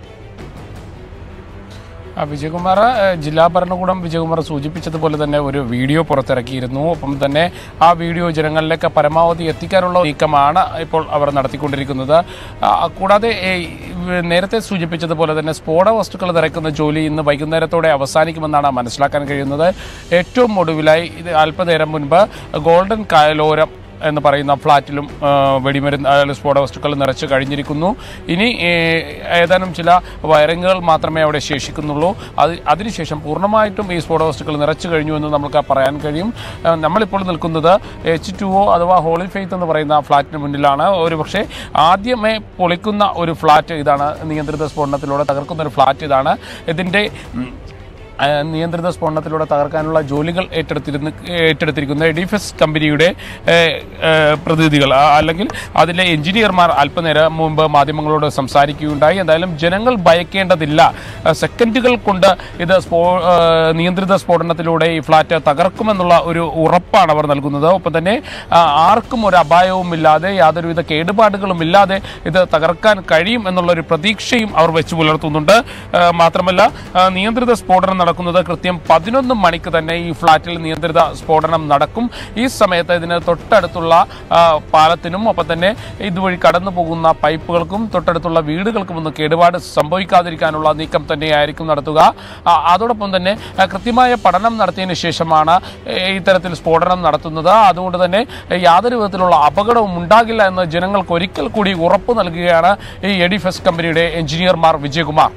വിജയകുമാർ, ജില്ലാ ഭരണകൂടം വിജയകുമാർ സൂചിപ്പിച്ചതുപോലെ തന്നെ ഒരു വീഡിയോ പുറത്തിറക്കിയിരുന്നു. ഒപ്പം തന്നെ ആ വീഡിയോ ജനങ്ങളിലേക്ക് പരമാവധി എത്തിക്കാനുള്ള നീക്കമാണ് ഇപ്പോൾ അവർ നടത്തിക്കൊണ്ടിരിക്കുന്നത്. കൂടാതെ നേരത്തെ സൂചിപ്പിച്ചതുപോലെ തന്നെ സ്ഫോടക വസ്തുക്കൾ നിറയ്ക്കുന്ന ജോലി ഇന്ന് വൈകുന്നേരത്തോടെ അവസാനിക്കുമെന്നാണ് മനസ്സിലാക്കാൻ കഴിയുന്നത്. ഏറ്റവും ഒടുവിലായി ഇത് അല്പനേരം മുൻപ് ഗോൾഡൻ കായലോരം എന്ന് പറയുന്ന ഫ്ളാറ്റിലും വെടിമരുന്ന് സ്ഫോടക വസ്തുക്കൾ നിറച്ച് കഴിഞ്ഞിരിക്കുന്നു. ഇനി ഏതാനും ചില വയറിങ്ങുകൾ മാത്രമേ അവിടെ ശേഷിക്കുന്നുള്ളൂ. അത് അതിനുശേഷം പൂർണ്ണമായിട്ടും ഈ സ്ഫോടക വസ്തുക്കൾ നിറച്ചു കഴിഞ്ഞു എന്ന് നമുക്ക് പറയാൻ കഴിയും. നമ്മളിപ്പോൾ നിൽക്കുന്നത് എച്ച് ടു ഒ അഥവാ ഹോളി ഫെയ്ത്ത് എന്ന് പറയുന്ന ഫ്ളാറ്റിന് മുന്നിലാണ്. ഒരുപക്ഷെ ആദ്യമേ പൊളിക്കുന്ന ഒരു ഫ്ളാറ്റ് ഇതാണ്. നിയന്ത്രിത സ്ഫോടനത്തിലൂടെ തകർക്കുന്ന ഒരു ഫ്ളാറ്റ് ഇതാണ്. ഇതിൻ്റെ നിയന്ത്രിത സ്ഫോടനത്തിലൂടെ തകർക്കാനുള്ള ജോലികൾ ഏറ്റെടുത്തിരുന്ന ഏറ്റെടുത്തിരിക്കുന്ന എഡിഫൈസ് കമ്പനിയുടെ പ്രതിനിധികൾ അല്ലെങ്കിൽ അതിലെ എഞ്ചിനീയർമാർ അല്പനേരം മുമ്പ് മാധ്യമങ്ങളോട് സംസാരിക്കുകയുണ്ടായി. എന്തായാലും ജനങ്ങൾ ഭയക്കേണ്ടതില്ല, സെക്കൻഡുകൾ കൊണ്ട് ഇത് സ്ഫോ നിയന്ത്രിത സ്ഫോടനത്തിലൂടെ ഈ ഫ്ളാറ്റ് തകർക്കുമെന്നുള്ള ഒരു ഉറപ്പാണ് അവർ നൽകുന്നത്. ഒപ്പം തന്നെ ആർക്കും ഒരു അപായവും ഇല്ലാതെ യാതൊരുവിധ കേടുപാടുകളും ഇല്ലാതെ ഇത് തകർക്കാൻ കഴിയും എന്നുള്ളൊരു പ്രതീക്ഷയും അവർ വെച്ചു പുലർത്തുന്നുണ്ട്. മാത്രമല്ല നിയന്ത്രിത സ്ഫോടനം നടക്കുന്നത് കൃത്യം പതിനൊന്ന് മണിക്ക് തന്നെ ഈ ഫ്ളാറ്റിൽ നിയന്ത്രിത സ്ഫോടനം നടക്കും. ഈ സമയത്ത് ഇതിന് തൊട്ടടുത്തുള്ള പാലത്തിനും ഒപ്പം തന്നെ ഇതുവഴി കടന്നു പോകുന്ന പൈപ്പുകൾക്കും തൊട്ടടുത്തുള്ള വീടുകൾക്കും ഒന്നും കേടുപാട് സംഭവിക്കാതിരിക്കാനുള്ള നീക്കം തന്നെയായിരിക്കും നടത്തുക. അതോടൊപ്പം തന്നെ കൃത്യമായ പഠനം നടത്തിയതിനു ശേഷമാണ് ഇത്തരത്തിൽ സ്ഫോടനം നടത്തുന്നത്. അതുകൊണ്ട് തന്നെ യാതൊരു വിധത്തിലുള്ള അപകടവും ഉണ്ടാകില്ല എന്ന് ജനങ്ങൾക്ക് ഒരിക്കൽ കൂടി ഉറപ്പ് നൽകുകയാണ് ഈ എഡിഫൈസ് കമ്പനിയുടെ എഞ്ചിനീയർമാർ. വിജയകുമാർ.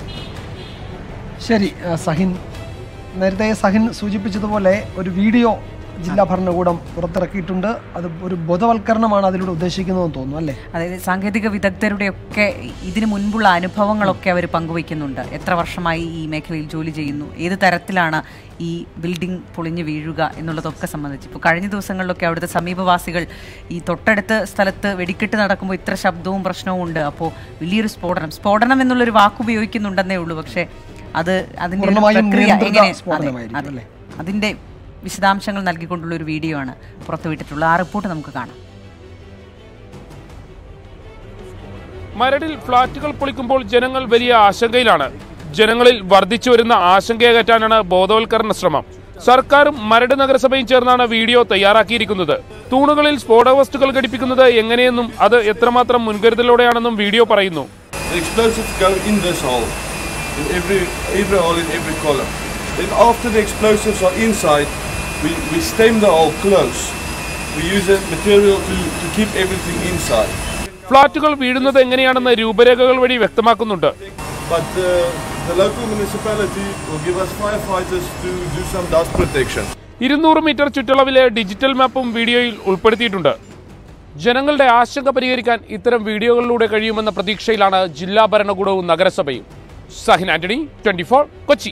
ശരി സഹിൻ, നേരത്തെ സഹിൻ സൂചിപ്പിച്ചതുപോലെ ഒരു വീഡിയോ ജില്ലാ ഭരണകൂടം പുറത്തിറക്കിയിട്ടുണ്ട്. അത് ഒരു ബോധവൽക്കരണമാണ് അതിലൂടെ ഉദ്ദേശിക്കുന്നതെന്ന് തോന്നുന്നു, അല്ലേ? അതായത് സാങ്കേതിക വിദഗ്ധരുടെയൊക്കെ ഇതിനു മുൻപുള്ള അനുഭവങ്ങളൊക്കെ അവർ പങ്കുവയ്ക്കുന്നുണ്ട്. എത്ര വർഷമായി ഈ മേഖലയിൽ ജോലി ചെയ്യുന്നു, ഏത് തരത്തിലാണ് ഈ ബിൽഡിംഗ് പൊളിഞ്ഞു വീഴുക എന്നുള്ളതൊക്കെ സംബന്ധിച്ച്. ഇപ്പോൾ കഴിഞ്ഞ ദിവസങ്ങളിലൊക്കെ അവിടുത്തെ സമീപവാസികൾ ഈ തൊട്ടടുത്ത സ്ഥലത്ത് വെടിക്കെട്ട് നടക്കുമ്പോൾ ഇത്ര ശബ്ദവും പ്രശ്നവും ഉണ്ട്, അപ്പോൾ വലിയൊരു സ്ഫോടനം സ്ഫോടനം എന്നുള്ളൊരു വാക്ക് ഉപയോഗിക്കുന്നുണ്ടെന്നേ ഉള്ളൂ. പക്ഷേ അത് അതിൻ്റെ പ്രക്രിയ എങ്ങനെ, അതിൻ്റെ വിശദാംശങ്ങൾ നൽകിക്കൊണ്ടുള്ള ഒരു വീഡിയോ ആണ് പുറത്തുവിട്ടിട്ടുള്ളത്. ആ റിപ്പോർട്ട് നമുക്ക് കാണാം. മരടിൽ ഫ്ളാറ്റുകൾ പൊളിക്കുമ്പോൾ ജനങ്ങൾ വലിയ ആശങ്കയിലാണ്. ജനങ്ങളിൽ വർദ്ധിച്ചു വരുന്ന ആശങ്കയകറ്റാനാണ് ബോധവൽക്കരണ ശ്രമം. സർക്കാരും മരട് നഗരസഭയും ചേർന്നാണ് വീഡിയോ തയ്യാറാക്കിയിരിക്കുന്നത്. തൂണുകളിൽ സ്ഫോടക വസ്തുക്കൾ ഘടിപ്പിക്കുന്നത് എങ്ങനെയെന്നും അത് എത്രമാത്രം മുൻകരുതലോടെയാണെന്നും വീഡിയോ പറയുന്നു. In every every hole in every column. Then after the explosives are inside, we we stem the hole close. We use a material to to keep everything inside. ഫ്ളാറ്റുകൾ വീഴുന്നത് എങ്ങനെയാണെന്ന് രൂപരേഖകൾ വഴി വ്യക്തമാക്കുന്നുണ്ട്. But the the local municipality will give us firefighters to do some dust protection. ഇരുന്നൂറ് metre ചുറ്റളവിലെ digital മാപ്പും വീഡിയോയിൽ ഉൾപ്പെടുത്തിയിട്ടുണ്ട്. ജനങ്ങളുടെ ആശങ്ക പരിഹരിക്കാൻ ഇത്തരം വീഡിയോകളിലൂടെ കഴിയുമെന്ന പ്രതീക്ഷയിലാണ് ജില്ലാ ഭരണകൂടവും നഗരസഭയും. Sahin Antony, twenty four, Kochi.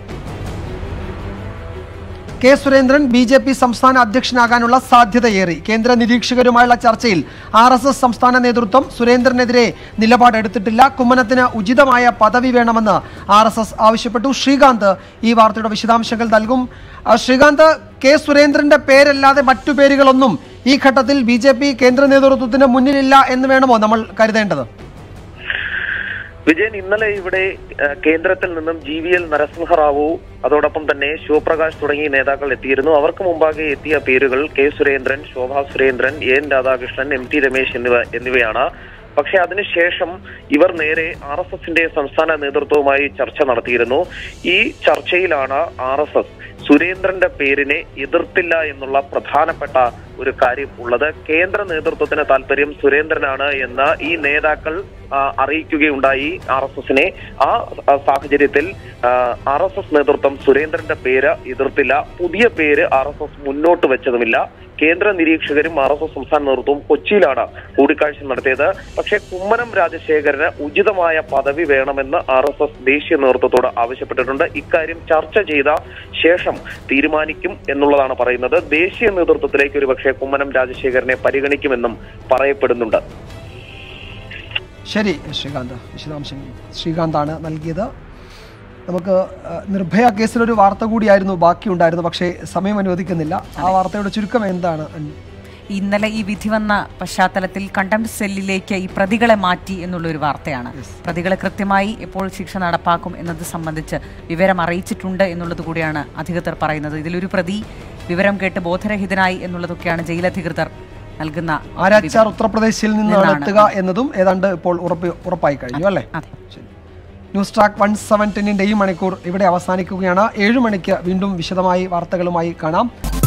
K Surendran B J P സംസ്ഥാന അധ്യക്ഷനാകാനുള്ള സാധ്യതയേറി. കേന്ദ്ര നിരീക്ഷകരുമായുള്ള ചർച്ചയിൽ ആർ എസ് എസ് സംസ്ഥാന നേതൃത്വം സുരേന്ദ്രനെതിരെ നിലപാടെടുത്തിട്ടില്ല. കുമ്മനത്തിന് ഉചിതമായ പദവി വേണമെന്ന് ആർ എസ് എസ് ആവശ്യപ്പെട്ടു. ശ്രീകാന്ത് ഈ വാർത്തയുടെ വിശദാംശങ്ങൾ നൽകും. ശ്രീകാന്ത്, കെ സുരേന്ദ്രന്റെ പേരല്ലാതെ മറ്റു പേരുകളൊന്നും ഈ ഘട്ടത്തിൽ ബി ജെ പി കേന്ദ്ര നേതൃത്വത്തിന് മുന്നിലില്ല എന്ന് വേണമോ നമ്മൾ കരുതേണ്ടത്? വിജയൻ, ഇന്നലെ ഇവിടെ കേന്ദ്രത്തിൽ നിന്നും ജി വി എൽ നരസിംഹറാവു അതോടൊപ്പം തന്നെ ശിവപ്രകാശ് തുടങ്ങിയ നേതാക്കൾ എത്തിയിരുന്നു. അവർക്ക് മുമ്പാകെ എത്തിയ പേരുകൾ K Surendran, Shobha Surendran, N Radhakrishnan, M T Ramesh എന്നിവ എന്നിവയാണ്. പക്ഷെ അതിനുശേഷം ഇവർ നേരെ ആർ എസ് എസിന്റെ സംസ്ഥാന നേതൃത്വവുമായി ചർച്ച നടത്തിയിരുന്നു. ഈ ചർച്ചയിലാണ് ആർ എസ് എസ് സുരേന്ദ്രന്റെ പേരിനെ എതിർത്തില്ല എന്നുള്ള പ്രധാനപ്പെട്ട ഒരു കാര്യം ഉള്ളത്. കേന്ദ്ര നേതൃത്വത്തിന് താല്പര്യം സുരേന്ദ്രനാണ് എന്ന് ഈ നേതാക്കൾ അറിയിക്കുകയുണ്ടായി ആർ എസ് എസിനെ. ആ സാഹചര്യത്തിൽ ആർ എസ് എസ് നേതൃത്വം സുരേന്ദ്രന്റെ പേര് എതിർത്തില്ല. പുതിയ പേര് ആർ എസ് എസ് മുന്നോട്ട് വെച്ചതുമില്ല. കേന്ദ്ര നിരീക്ഷകരും ആർ എസ് എസ് സംസ്ഥാന നേതൃത്വവും കൊച്ചിയിലാണ് കൂടിക്കാഴ്ച നടത്തിയത്. പക്ഷേ കുമ്മനം രാജശേഖരന് ഉചിതമായ പദവി വേണമെന്ന് ആർ എസ് എസ് ദേശീയ നേതൃത്വത്തോട് ആവശ്യപ്പെട്ടിട്ടുണ്ട്. ഇക്കാര്യം ചർച്ച ചെയ്ത ശേഷം തീരുമാനിക്കും എന്നുള്ളതാണ് പറയുന്നത്. ദേശീയ നേതൃത്വത്തിലേക്ക് ഒരു പക്ഷേ കുമ്മനം രാജശേഖരനെ പരിഗണിക്കുമെന്നും പറയപ്പെടുന്നുണ്ട്. ശരി ശ്രീകാന്ത്, വിശദാംശങ്ങൾ ശ്രീകാന്താണ് നൽകിയത്. നമുക്ക് നിർഭയ കേസിലൊരു വാർത്ത കൂടിയായിരുന്നു ബാക്കി ഉണ്ടായിരുന്നു, പക്ഷേ സമയം അനുവദിക്കുന്നില്ല. ആ വാർത്തയുടെ ചുരുക്കം എന്താണ്? ഇന്നലെ ഈ വിധി വന്ന പശ്ചാത്തലത്തിൽ കണ്ടംപ്റ്റ് സെല്ലിലേക്ക് ഈ പ്രതികളെ മാറ്റി എന്നുള്ളൊരു വാർത്തയാണ്. പ്രതികളെ കൃത്യമായി എപ്പോൾ ശിക്ഷ നടപ്പാക്കും എന്നത് സംബന്ധിച്ച് വിവരം അറിയിച്ചിട്ടുണ്ട് എന്നുള്ളത് കൂടിയാണ് അധികൃതർ പറയുന്നത്. ഇതിലൊരു പ്രതി വിവരം കേട്ട് ബോധരഹിതനായി എന്നുള്ളതൊക്കെയാണ് ജയിലധികൃതർ നൽകുന്ന. ആരാച്ചാർ ഉത്തർപ്രദേശിൽ നിന്നാണ് എത്തുക എന്നതും ഏതാണ്ട് ഇപ്പോൾ ഉറപ്പ് ഉറപ്പായി കഴിഞ്ഞു അല്ലേ? ന്യൂസ് ട്രാക്ക് വൺ സെവൻ ടെന്നിന്റെ ഈ മണിക്കൂർ ഇവിടെ അവസാനിക്കുകയാണ്. ഏഴു മണിക്ക് വീണ്ടും വിശദമായി വാർത്തകളുമായി കാണാം.